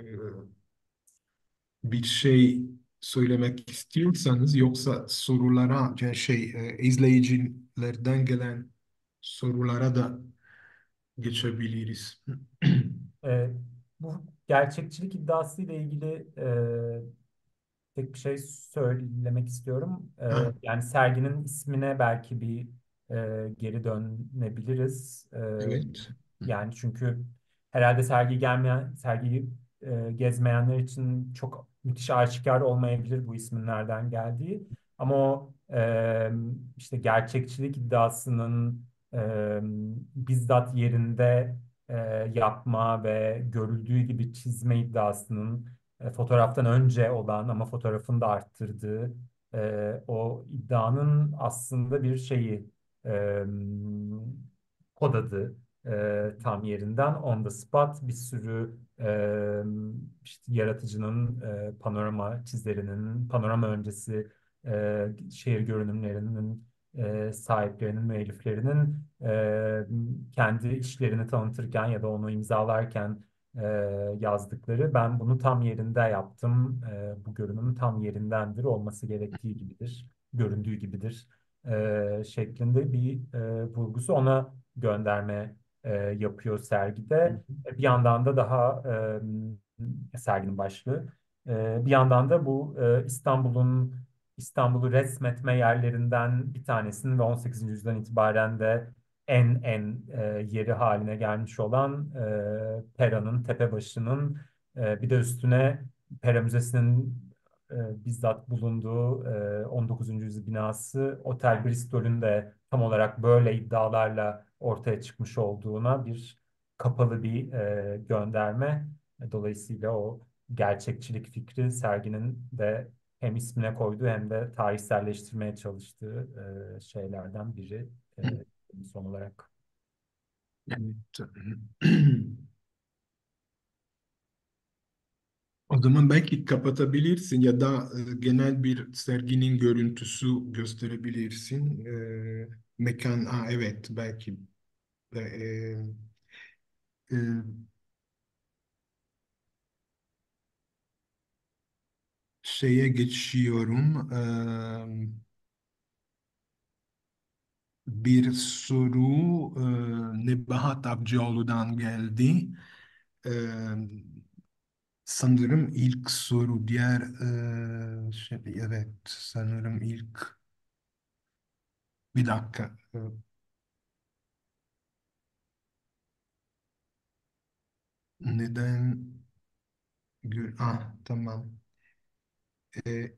bir şey söylemek istiyorsanız yoksa sorulara yani izleyicilerden gelen sorulara da geçebiliriz. E, Bu gerçekçilik iddiası ile ilgili tek bir şey söylemek istiyorum. Ha, Yani serginin ismine belki bir geri dönebiliriz. evet. Yani çünkü herhalde sergiyi gezmeyenler için çok müthiş aşikar olmayabilir bu ismin nereden geldiği. Ama o işte gerçekçilik iddiasının e, bizzat yerinde e, yapma ve görüldüğü gibi çizme iddiasının fotoğraftan önce olan ama fotoğrafın da arttırdığı o iddianın aslında bir şeyi e, kod adı tam yerinden on the spot bir sürü işte yaratıcının panorama çizerinin panorama öncesi şehir görünümlerinin sahiplerinin müelliflerinin kendi işlerini tanıtırken ya da onu imzalarken e, yazdıkları. Ben bunu tam yerinde yaptım. Bu görünüm tam yerindendir, olması gerektiği gibidir, göründüğü gibidir şeklinde bir vurgusu ona gönderme yapıyor sergide. Bir yandan da daha serginin başlığı. Bir yandan da bu İstanbul'u resmetme yerlerinden bir tanesinin ve 18. yüzyıldan itibaren de en yeri haline gelmiş olan Pera'nın, Tepebaşı'nın bir de üstüne Pera Müzesi'nin bizzat bulunduğu 19. yüzyıl binası Otel Bristol'ün de tam olarak böyle iddialarla ortaya çıkmış olduğuna bir kapalı bir gönderme. Dolayısıyla o gerçekçilik fikri serginin de hem ismine koyduğu hem de tarihselleştirmeye çalıştığı şeylerden biri son olarak. Evet. O zaman belki kapatabilirsin ya da genel bir serginin görüntüsü gösterebilirsin. Mekan, evet belki. E, e, şeye geçiyorum. Bir soru Nebahat Avcıoğlu'dan geldi. Ee, Sanırım ilk soru diğer evet sanırım ilk bir dakika. Neden tamam. Ee,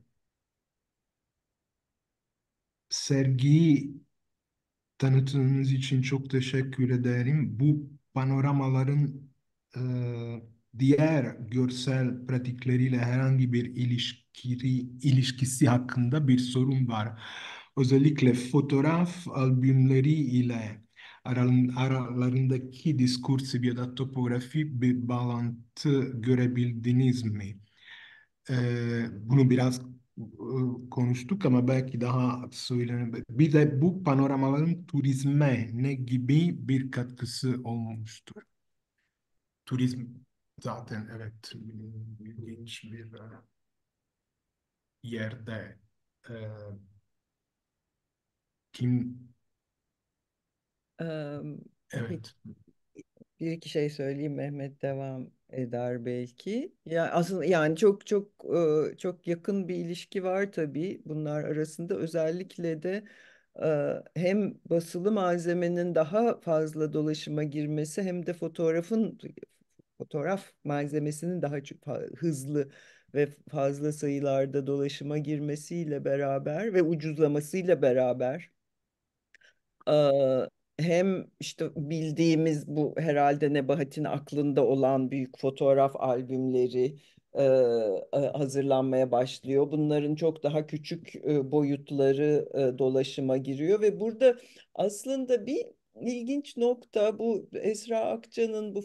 Sergi tanıtımınız için çok teşekkür ederim. Bu panoramaların e, diğer görsel pratikleriyle herhangi bir ilişkisi hakkında bir sorun var. Özellikle fotoğraf albümleri ile aralarındaki diskursif ya da topografik bir bağlantı görebildiniz mi? Bunu biraz konuştuk ama belki daha söylenebilir. Bir de bu panoramaların turizme ne gibi bir katkısı olmuştur? Turizm zaten evet ilginç bir yerde. E, kim Ee, peki evet. bir iki şey söyleyeyim, Mehmet devam eder belki. Ya aslında yani çok yakın bir ilişki var tabii bunlar arasında. Özellikle de hem basılı malzemenin daha fazla dolaşıma girmesi hem de fotoğraf malzemesinin daha hızlı ve fazla sayılarda dolaşıma girmesiyle beraber ve ucuzlamasıyla beraber Eee, hem işte bildiğimiz bu herhalde Nebahat'in aklında olan büyük fotoğraf albümleri hazırlanmaya başlıyor. Bunların çok daha küçük boyutları dolaşıma giriyor ve burada aslında bir ilginç nokta bu Esra Akça'nın bu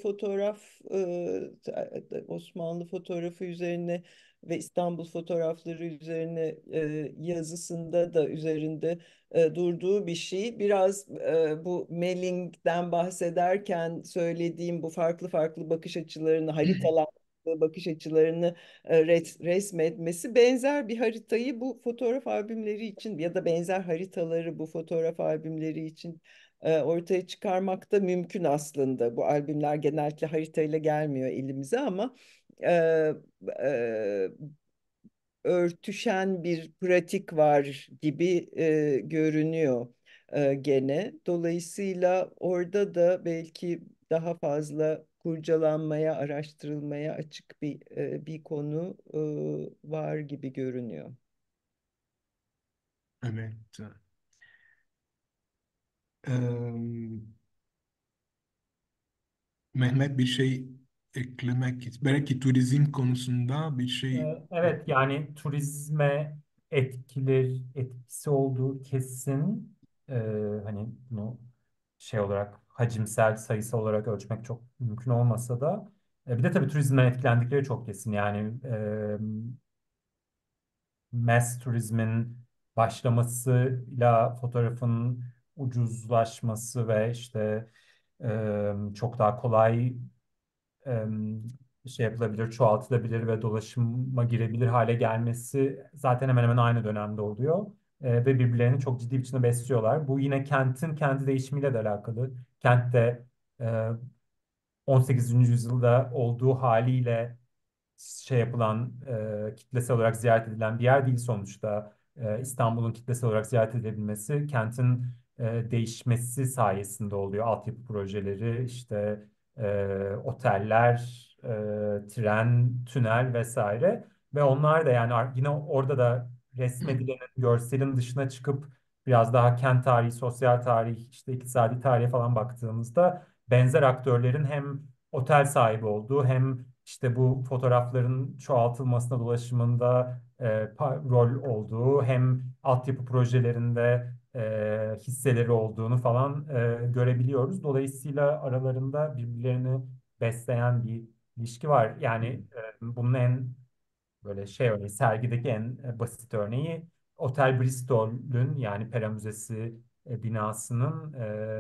Osmanlı fotoğrafı üzerine ve İstanbul fotoğrafları üzerine yazısında da üzerinde durduğu bir şey. Biraz bu Melling'den bahsederken söylediğim bu farklı farklı bakış açılarını, haritalar bakış açılarını resmetmesi benzer bir haritayı bu fotoğraf albümleri için ya da benzer haritaları bu fotoğraf albümleri için ortaya çıkarmak da mümkün aslında. Bu albümler genellikle haritayla gelmiyor elimize ama e, e, örtüşen bir pratik var gibi görünüyor gene. Dolayısıyla orada da belki daha fazla kurcalanmaya, araştırılmaya açık bir konu var gibi görünüyor. Evet. Eee, Mehmet bir şey eklemek, belki turizm konusunda bir şey. Evet, yani turizme etkisi olduğu kesin. Ee, Hani bunu şey olarak hacimsel sayısı olarak ölçmek çok mümkün olmasa da bir de tabii turizmden etkilendikleri çok kesin. Yani mass turizmin başlamasıyla fotoğrafın ucuzlaşması ve işte çok daha kolay şey yapılabilir, çoğaltılabilir ve dolaşıma girebilir hale gelmesi zaten hemen hemen aynı dönemde oluyor. Ve birbirlerini çok ciddi biçimde besliyorlar. Bu yine kentin kendi değişimiyle de alakalı. Kent de e, 18. yüzyılda olduğu haliyle şey yapılan, kitlesel olarak ziyaret edilen bir yer değil sonuçta. İstanbul'un kitlesel olarak ziyaret edilebilmesi kentin değişmesi sayesinde oluyor. Altyapı projeleri, işte oteller, tren, tünel vesaire. Ve onlar da yani yine orada da resmedilenin görselin dışına çıkıp biraz daha kent tarihi, sosyal tarih, işte iktisadi tarihe falan baktığımızda benzer aktörlerin hem otel sahibi olduğu hem işte bu fotoğrafların çoğaltılmasına, dolaşımında rol olduğu hem altyapı projelerinde hisseleri olduğunu falan görebiliyoruz. Dolayısıyla aralarında birbirlerini besleyen bir ilişki var. Yani bunun en böyle şey örneği, sergideki en basit örneği Otel Bristol'ün yani Pera Müzesi binasının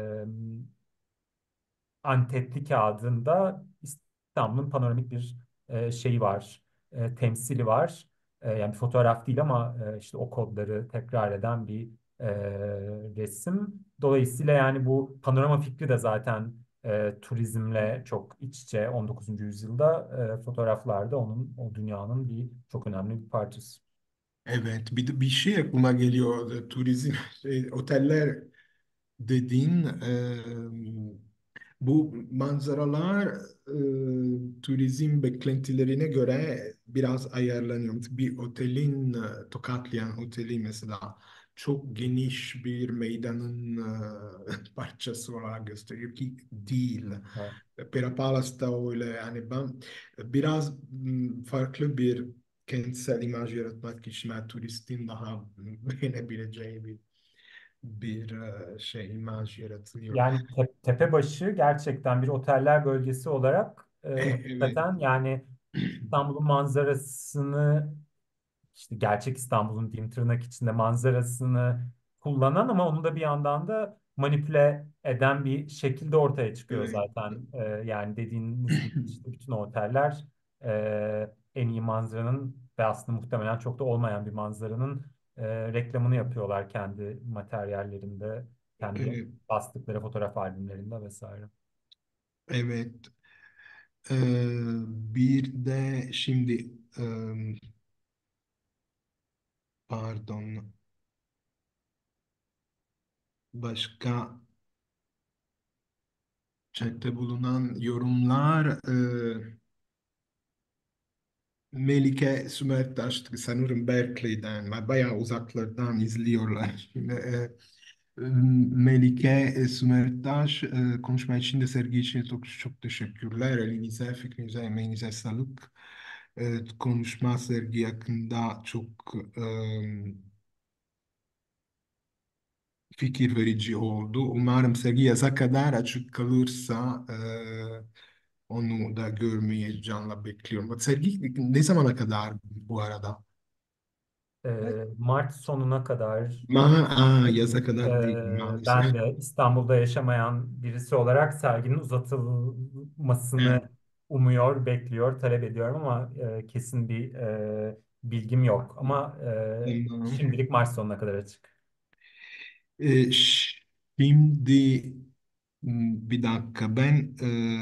antetli kağıdında İstanbul'un panoramik bir şeyi var, temsili var. Yani bir fotoğraf değil ama işte o kodları tekrar eden bir e, resim. Dolayısıyla yani bu panorama fikri de zaten turizmle çok iç içe 19. yüzyılda fotoğraflarda o dünyanın çok önemli bir parçası. Evet, bir şey aklıma geliyor. Turizm, oteller dediğin bu manzaralar turizm beklentilerine göre biraz ayarlanıyor. Bir otelin, Tokatliyan Oteli mesela çok geniş bir meydanın parçası olarak gösteriyor ki değil. Evet. Pera Palace da öyle. Yani ben biraz farklı bir kentsel imaj yaratmak için ben turistin daha beğenebileceği bir şey imaj yaratılıyor. Yani Tepebaşı gerçekten bir oteller bölgesi olarak Evet. hakikaten yani İstanbul'un manzarasını işte gerçek İstanbul'un diyeyim tırnak içinde manzarasını kullanan ama onu da bir yandan da manipüle eden bir şekilde ortaya çıkıyor Evet. zaten. Yani dediğiniz gibi işte bütün o oteller en iyi manzaranın ve aslında muhtemelen çok da olmayan bir manzaranın reklamını yapıyorlar kendi materyallerinde, kendi Evet. bastıkları fotoğraf albümlerinde vesaire. Evet. Bir de şimdi pardon, başka chatte bulunan yorumlar Melike Sümertaş sanırım Berkeley'den bayağı uzaklardan izliyorlar. Şimdi, Melike Sümertaş konuşma için de sergi için çok teşekkürler. Elinize, fikrinize, emeğinize sağlık. Konuşma sergi hakkında çok fikir verici oldu. Umarım sergi yaza kadar açık kalırsa onu da görmeyi canla bekliyorum. Sergi ne zamana kadar bu arada? Mart sonuna kadar. Yaza kadar değil maalesef. Ben de İstanbul'da yaşamayan birisi olarak serginin uzatılmasını Evet, umuyor, bekliyor, talep ediyorum ama kesin bir bilgim yok. Ama tamam. şimdilik Mart sonuna kadar açık. Şimdi bir dakika ben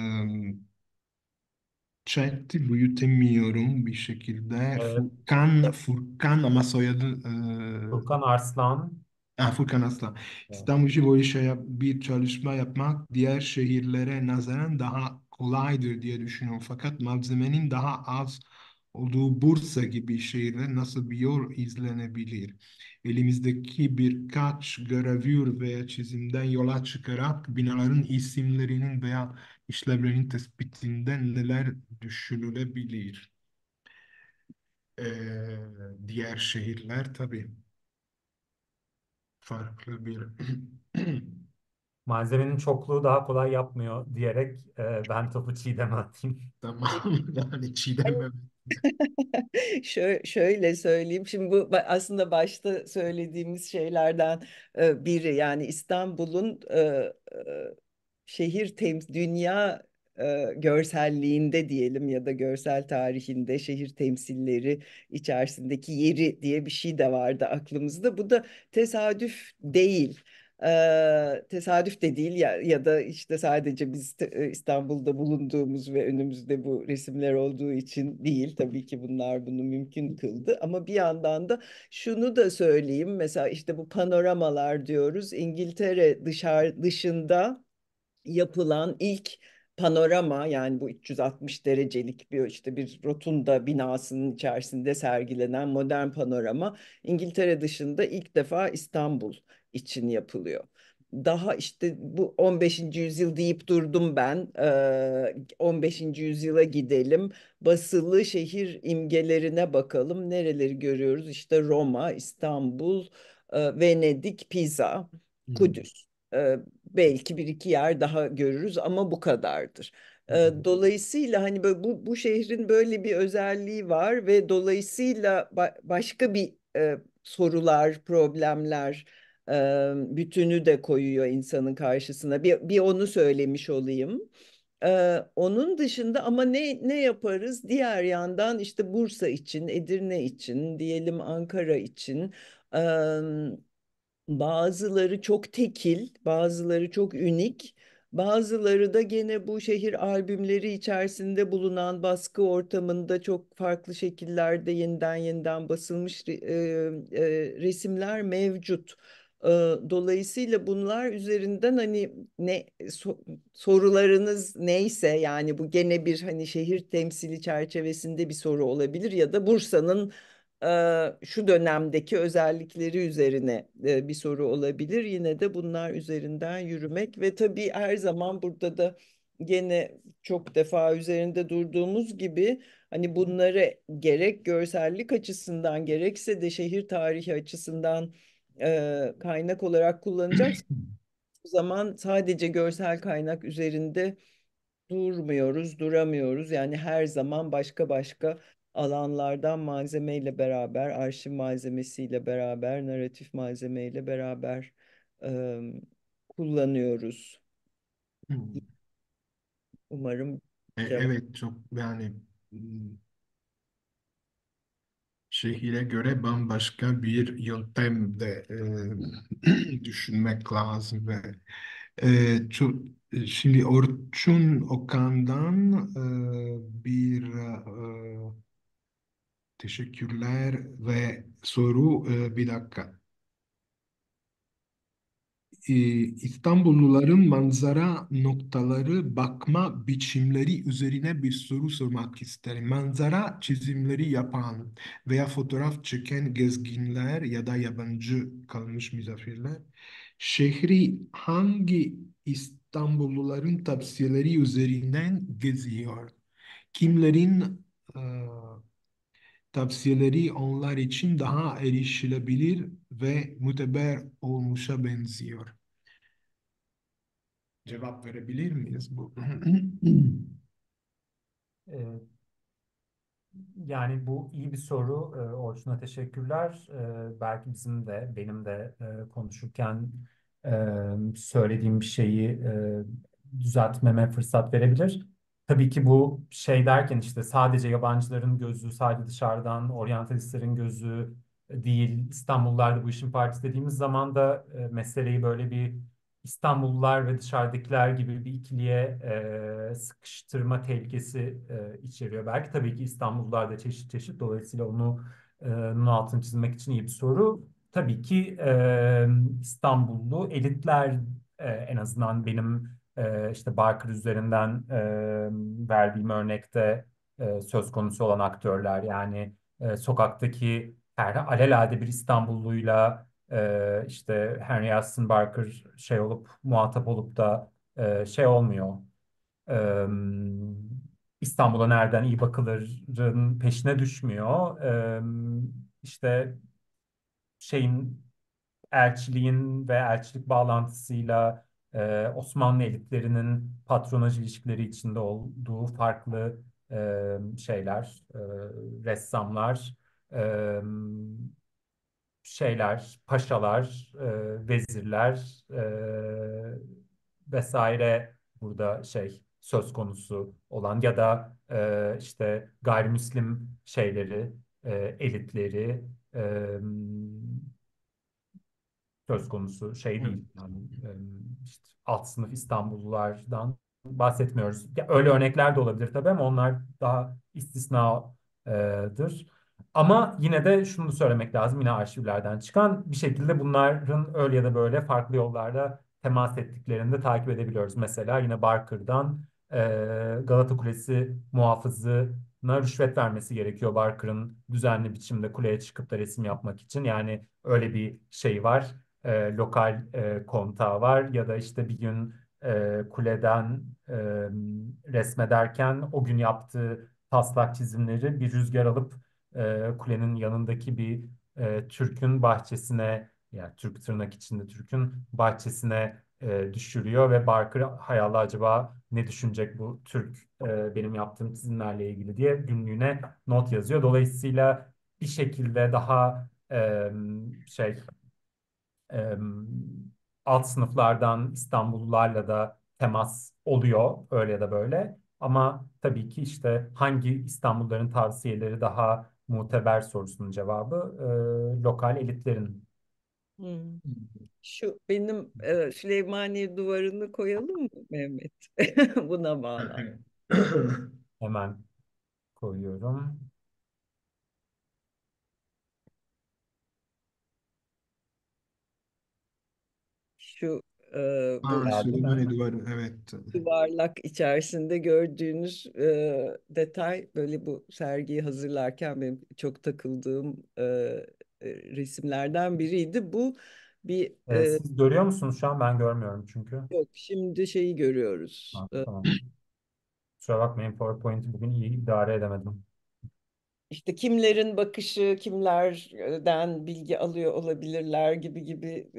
chat'i büyütemiyorum bir şekilde. E, Furkan ama soyadı Furkan Arslan, Furkan Aslan. e, İstanbul için böyle bir çalışma yapmak diğer şehirlere nazaran daha kolaydır diye düşünüyorum. Fakat malzemenin daha az olduğu Bursa gibi şehirde nasıl bir yol izlenebilir? Elimizdeki birkaç gravür veya çizimden yola çıkarak binaların isimlerinin veya işlevlerinin tespitinden neler düşünülebilir? Diğer şehirler tabii farklı bir malzemenin çokluğu daha kolay yapmıyor diyerek ben topu Çiğdem'e atayım. tamam yani Çiğdem evet. Şöyle söyleyeyim. Şimdi bu aslında başta söylediğimiz şeylerden biri. Yani İstanbul'un dünya görselliğinde diyelim ya da görsel tarihinde şehir temsilleri içerisindeki yeri diye bir şey de vardı aklımızda. Bu da tesadüf değil. Tesadüf de değil ya da işte sadece biz İstanbul'da bulunduğumuz ve önümüzde bu resimler olduğu için değil. Tabii ki bunlar bunu mümkün kıldı ama bir yandan da şunu da söyleyeyim. Mesela işte bu panoramalar diyoruz. İngiltere dışında yapılan ilk panorama, yani bu 360 derecelik bir işte bir rotunda binasının içerisinde sergilenen modern panorama İngiltere dışında ilk defa İstanbul için yapılıyor. Daha işte bu 15. yüzyıl deyip durdum ben. 15. yüzyıla gidelim. Basılı şehir imgelerine bakalım. Nereleri görüyoruz? İşte Roma, İstanbul, Venedik, Pisa, Hmm. Kudüs. Belki bir iki yer daha görürüz ama bu kadardır. Dolayısıyla hani böyle bu şehrin böyle bir özelliği var ve dolayısıyla başka bir sorular, problemler bütünü de koyuyor insanın karşısına. Bir onu söylemiş olayım. Onun dışında ama ne yaparız? Diğer yandan işte Bursa için, Edirne için, diyelim Ankara için. Bazıları çok tekil, bazıları çok ünik, bazıları da gene bu şehir albümleri içerisinde bulunan baskı ortamında çok farklı şekillerde yeniden yeniden basılmış resimler mevcut. E, Dolayısıyla bunlar üzerinden hani sorularınız neyse, yani bu gene bir hani şehir temsili çerçevesinde bir soru olabilir ya da Bursa'nın şu dönemdeki özellikleri üzerine bir soru olabilir. Yine de bunlar üzerinden yürümek ve tabii her zaman burada da gene çok defa üzerinde durduğumuz gibi hani bunları gerek görsellik açısından gerekse de şehir tarihi açısından kaynak olarak kullanacaksak o zaman sadece görsel kaynak üzerinde duramıyoruz. Yani her zaman başka başka alanlardan malzemeyle beraber, arşiv malzemesiyle beraber, narratif malzemeyle beraber e, kullanıyoruz. Umarım cevap. Evet, çok yani şehire göre bambaşka bir yöntemde düşünmek lazım ve çok, şimdi Orçun Okan'dan bir teşekkürler ve soru, bir dakika. İstanbulluların manzara noktaları, bakma biçimleri üzerine bir soru sormak isterim. Manzara çizimleri yapan veya fotoğraf çeken gezginler ya da yabancı kalmış misafirler, şehri hangi İstanbulluların tavsiyeleri üzerinden geziyor? Kimlerin e, tavsiyeleri onlar için daha erişilebilir ve muteber olmuşa benziyor? Cevap verebilir miyiz bu? E, Yani bu iyi bir soru. Orçun'a teşekkürler. Belki benim de konuşurken söylediğim bir şeyi düzeltmeme fırsat verebilir. Tabii ki bu şey derken işte sadece yabancıların gözü, sadece dışarıdan oryantalistlerin gözü değil, İstanbullular da bu işin partisi dediğimiz zaman da meseleyi böyle bir İstanbullular ve dışarıdakiler gibi bir ikiliye sıkıştırma tehlikesi içeriyor. Belki tabii ki İstanbullular da çeşit çeşit. Dolayısıyla onun altını çizmek için iyi bir soru. Tabii ki İstanbullu elitler en azından benim işte Barker üzerinden verdiğim örnekte söz konusu olan aktörler. Yani sokaktaki alelade bir İstanbulluyla işte Henry Aston Barker şey olup muhatap olup da şey olmuyor. E, İstanbul'a nereden iyi bakılırın peşine düşmüyor. İşte şeyin elçiliğin ve elçilik bağlantısıyla Osmanlı elitlerinin patronaj ilişkileri içinde olduğu farklı şeyler, ressamlar, e, paşalar, vezirler vesaire burada şey söz konusu olan ya da işte gayrimüslim şeyleri, elitleri söz konusu şey Evet. değil. Yani işte alt sınıf İstanbullulardan bahsetmiyoruz. Ya, öyle örnekler de olabilir tabii ama onlar daha istisnadır. Ama yine de şunu söylemek lazım. Yine arşivlerden çıkan bir şekilde bunların öyle ya da böyle farklı yollarda temas ettiklerini de takip edebiliyoruz. Mesela yine Barker'dan Galata Kulesi muhafızına rüşvet vermesi gerekiyor Barker'ın düzenli biçimde kuleye çıkıp da resim yapmak için. Yani öyle bir şey var, lokal kontağı var ya da işte bir gün kuleden resmederken o gün yaptığı taslak çizimleri bir rüzgar alıp kulenin yanındaki bir Türk'ün bahçesine, yani Türk tırnak içinde Türk'ün bahçesine düşürüyor ve Barker hay Allah acaba ne düşünecek bu Türk benim yaptığım çizimlerle ilgili diye günlüğüne not yazıyor. Dolayısıyla bir şekilde daha şey e, alt sınıflardan İstanbullularla da temas oluyor öyle ya da böyle. Ama tabii ki işte hangi İstanbulluların tavsiyeleri daha muteber sorusunun cevabı lokal elitlerin. Hmm. Şu benim Süleymaniye duvarını koyalım mı Mehmet? Buna bağlan. Evet. Hemen koyuyorum. Şu bu Geldi mi? Süleyman Duvarı, evet. yuvarlak içerisinde gördüğünüz detay, böyle bu sergiyi hazırlarken benim çok takıldığım resimlerden biriydi. Bu bir Siz görüyor musunuz şu an? Ben görmüyorum çünkü. yok, şimdi şeyi görüyoruz. Ha, tamam. Kusura bakmayın, PowerPoint'i bugün iyi idare edemedim. İşte kimlerin bakışı, kimlerden bilgi alıyor olabilirler gibi gibi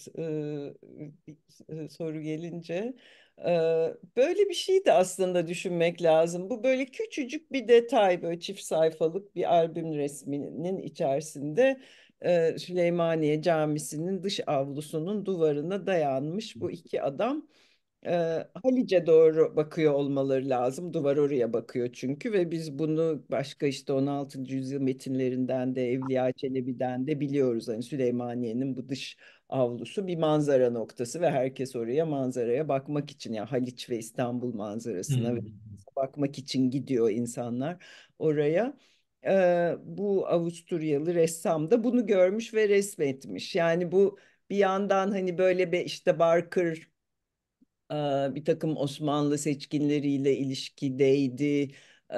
bir soru gelince böyle bir şey de aslında düşünmek lazım. Bu böyle küçücük bir detay, böyle çift sayfalık bir albüm resminin içerisinde Süleymaniye Camisi'nin dış avlusunun duvarına dayanmış bu iki adam. Halice doğru bakıyor olmaları lazım. Duvar oraya bakıyor çünkü, ve biz bunu başka işte 16. yüzyıl metinlerinden de Evliya Çelebi'den de biliyoruz. Hani Süleymaniye'nin bu dış avlusu bir manzara noktası ve herkes oraya manzaraya bakmak için, yani Haliç ve İstanbul manzarasına ve Hmm. bakmak için gidiyor insanlar oraya. Bu Avusturyalı ressam da bunu görmüş ve resmetmiş. Yani bu bir yandan hani böyle bir işte Barker bir takım Osmanlı seçkinleriyle ilişkideydi.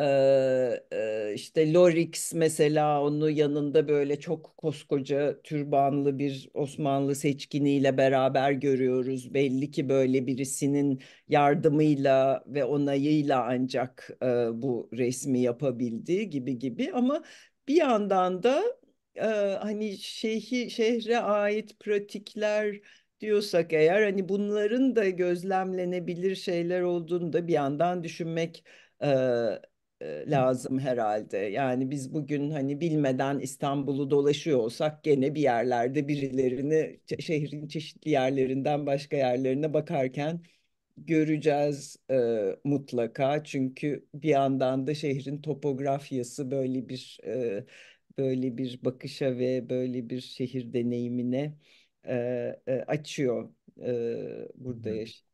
İşte Lorix mesela, onu yanında böyle çok koskoca türbanlı bir Osmanlı seçkiniyle beraber görüyoruz. Belli ki böyle birisinin yardımıyla ve onayıyla ancak bu resmi yapabildiği gibi gibi, ama bir yandan da e, hani şehre ait pratikler diyorsak eğer, hani bunların da gözlemlenebilir şeyler olduğunu da bir yandan düşünmek e, lazım herhalde. Yani biz bugün hani bilmeden İstanbul'u dolaşıyor olsak gene bir yerlerde birilerini şehrin çeşitli yerlerinden başka yerlerine bakarken göreceğiz mutlaka. Çünkü bir yandan da şehrin topografyası böyle bir bakışa ve böyle bir şehir deneyimine açıyor burada yaş.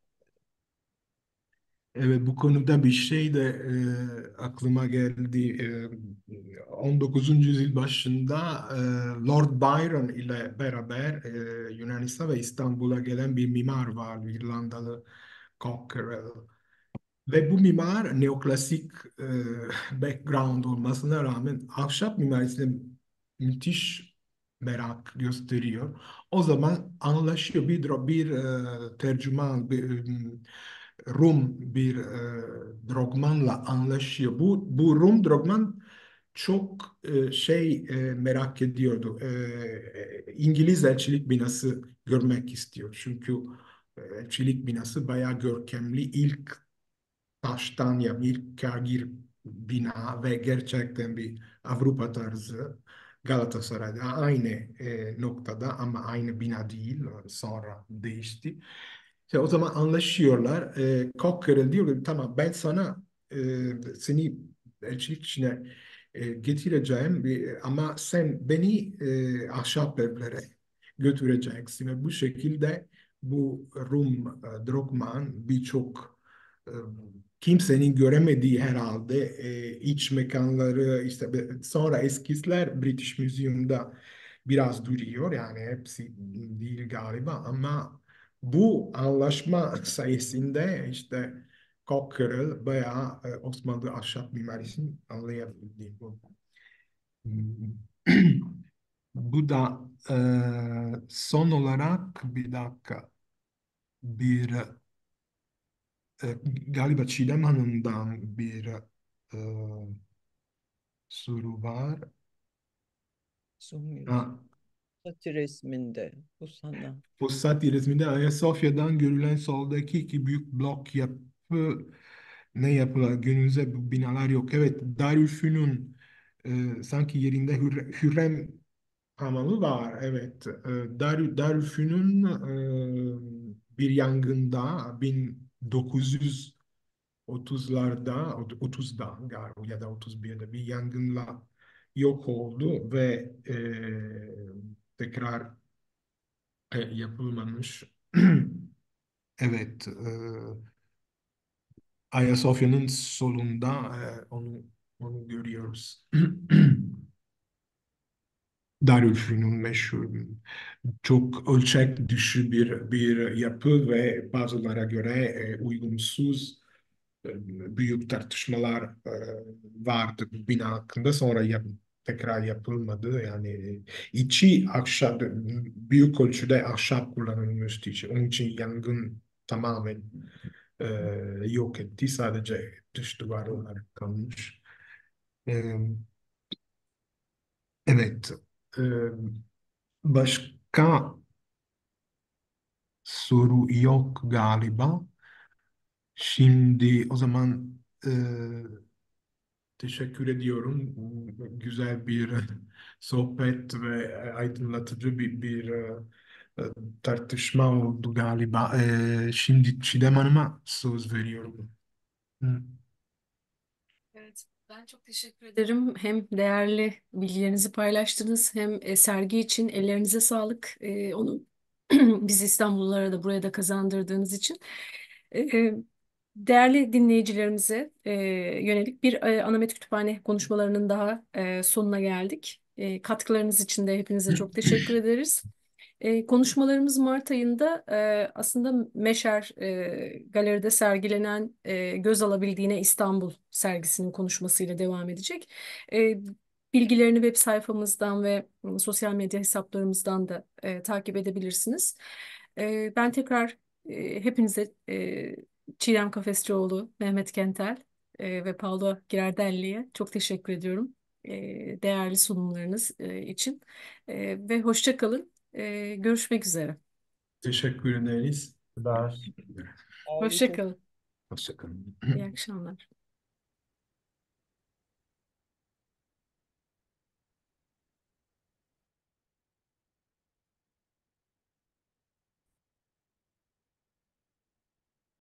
Evet, bu konuda bir şey de aklıma geldi. 19. yüzyıl başında Lord Byron ile beraber Yunanistan ve İstanbul'a gelen bir mimar vardı, İrlandalı Cockerell. Ve bu mimar neoklasik background olmasına rağmen ahşap mimarisine müthiş merak gösteriyor. O zaman anlaşıyor, bir tercüman, Rum bir Drogman'la anlaşıyor. Bu Rum Drogman çok merak ediyordu. İngiliz elçilik binası görmek istiyor. Çünkü elçilik binası bayağı görkemli. İlk taştan bir kagir bina ve gerçekten bir Avrupa tarzı, Galatasaray'da aynı noktada ama aynı bina değil, sonra değişti. İşte o zaman anlaşıyorlar. Cockerell diyor ki tamam, ben sana seni elçilik içine getireceğim, ama sen beni ahşap evlere götüreceksin ve bu şekilde bu Rum Drogman birçok e, kimsenin göremediği herhalde iç mekanları, işte sonra eskizler British Museum'da biraz duruyor, yani hepsi değil galiba, ama bu anlaşma sayesinde işte Cockerell bayağı Osmanlı ahşap mimarisini anlayabildi. Bu da son olarak bir dakika, bir galiba Çiğdem Hanım'dan bir e, soru var. Sunmuyoruz. Ha, Fatih resminde bu sana. Fossati resminde Ayasofya'dan görülen soldaki iki büyük blok yapı ne yapılar? Günümüzde bu binalar yok. Evet, Darülfünun sanki yerinde Hürrem Hamamı var. Evet, Darülfünun bir yangında 1930'larda, 30'da galiba ya da 31'de bir yangınla yok oldu ve tekrar yapılmamış. Evet, Ayasofya'nın solunda onu görüyoruz. Darülfünun meşhur çok ölçek dışı bir yapı ve bazılara göre uygunsuz büyük tartışmalar vardı bu bina hakkında. Sonra tekrar yapılmadı. Yani içi ahşap, büyük ölçüde ahşap kullanılmıştı. Onun için yangın tamamen e, yok etti. Sadece dış duvar olarak kalmış. E, evet. E, başka soru yok galiba. Şimdi o zaman teşekkür ediyorum. Güzel bir sohbet ve aydınlatıcı e, tartışma oldu galiba. Şimdi Çiğdem Hanım'a söz veriyorum. Hı. Evet, ben çok teşekkür ederim. Hem değerli bilgilerinizi paylaştınız, hem sergi için ellerinize sağlık. Onu biz İstanbullulara da buraya da kazandırdığınız için. E, Değerli dinleyicilerimize yönelik bir Anamet Kütüphane konuşmalarının daha sonuna geldik. Katkılarınız için de hepinize çok teşekkür ederiz. Konuşmalarımız Mart ayında aslında Meşer Galeri'de sergilenen Göz Alabildiğine İstanbul sergisinin konuşmasıyla devam edecek. E, Bilgilerini web sayfamızdan ve sosyal medya hesaplarımızdan da takip edebilirsiniz. Ben tekrar hepinize Çiğdem Kafesçioğlu, Mehmet Kentel ve Paolo Girardelli'ye çok teşekkür ediyorum. Değerli sunumlarınız için. Ve hoşça kalın. Görüşmek üzere. Teşekkür ederiz. Teşekkürler. Hoşça Harika. kalın. Hoşça kalın. İyi akşamlar.